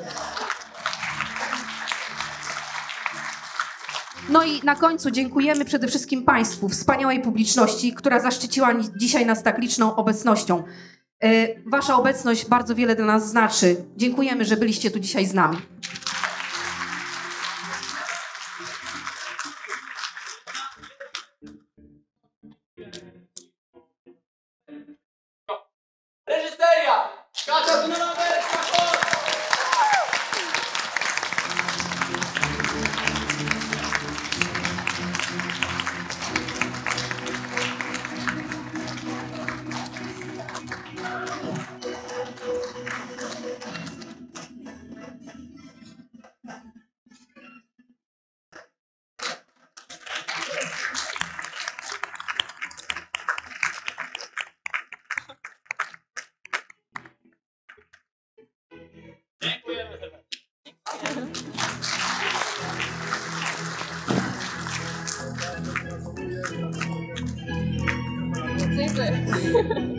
No i na końcu dziękujemy przede wszystkim państwu, wspaniałej publiczności, która zaszczyciła dzisiaj nas tak liczną obecnością. Wasza obecność bardzo wiele dla nas znaczy. Dziękujemy, że byliście tu dzisiaj z nami. Reżyseria! Kasia Dunelawecka! Dziękujemy serdecznie. Dziękuję.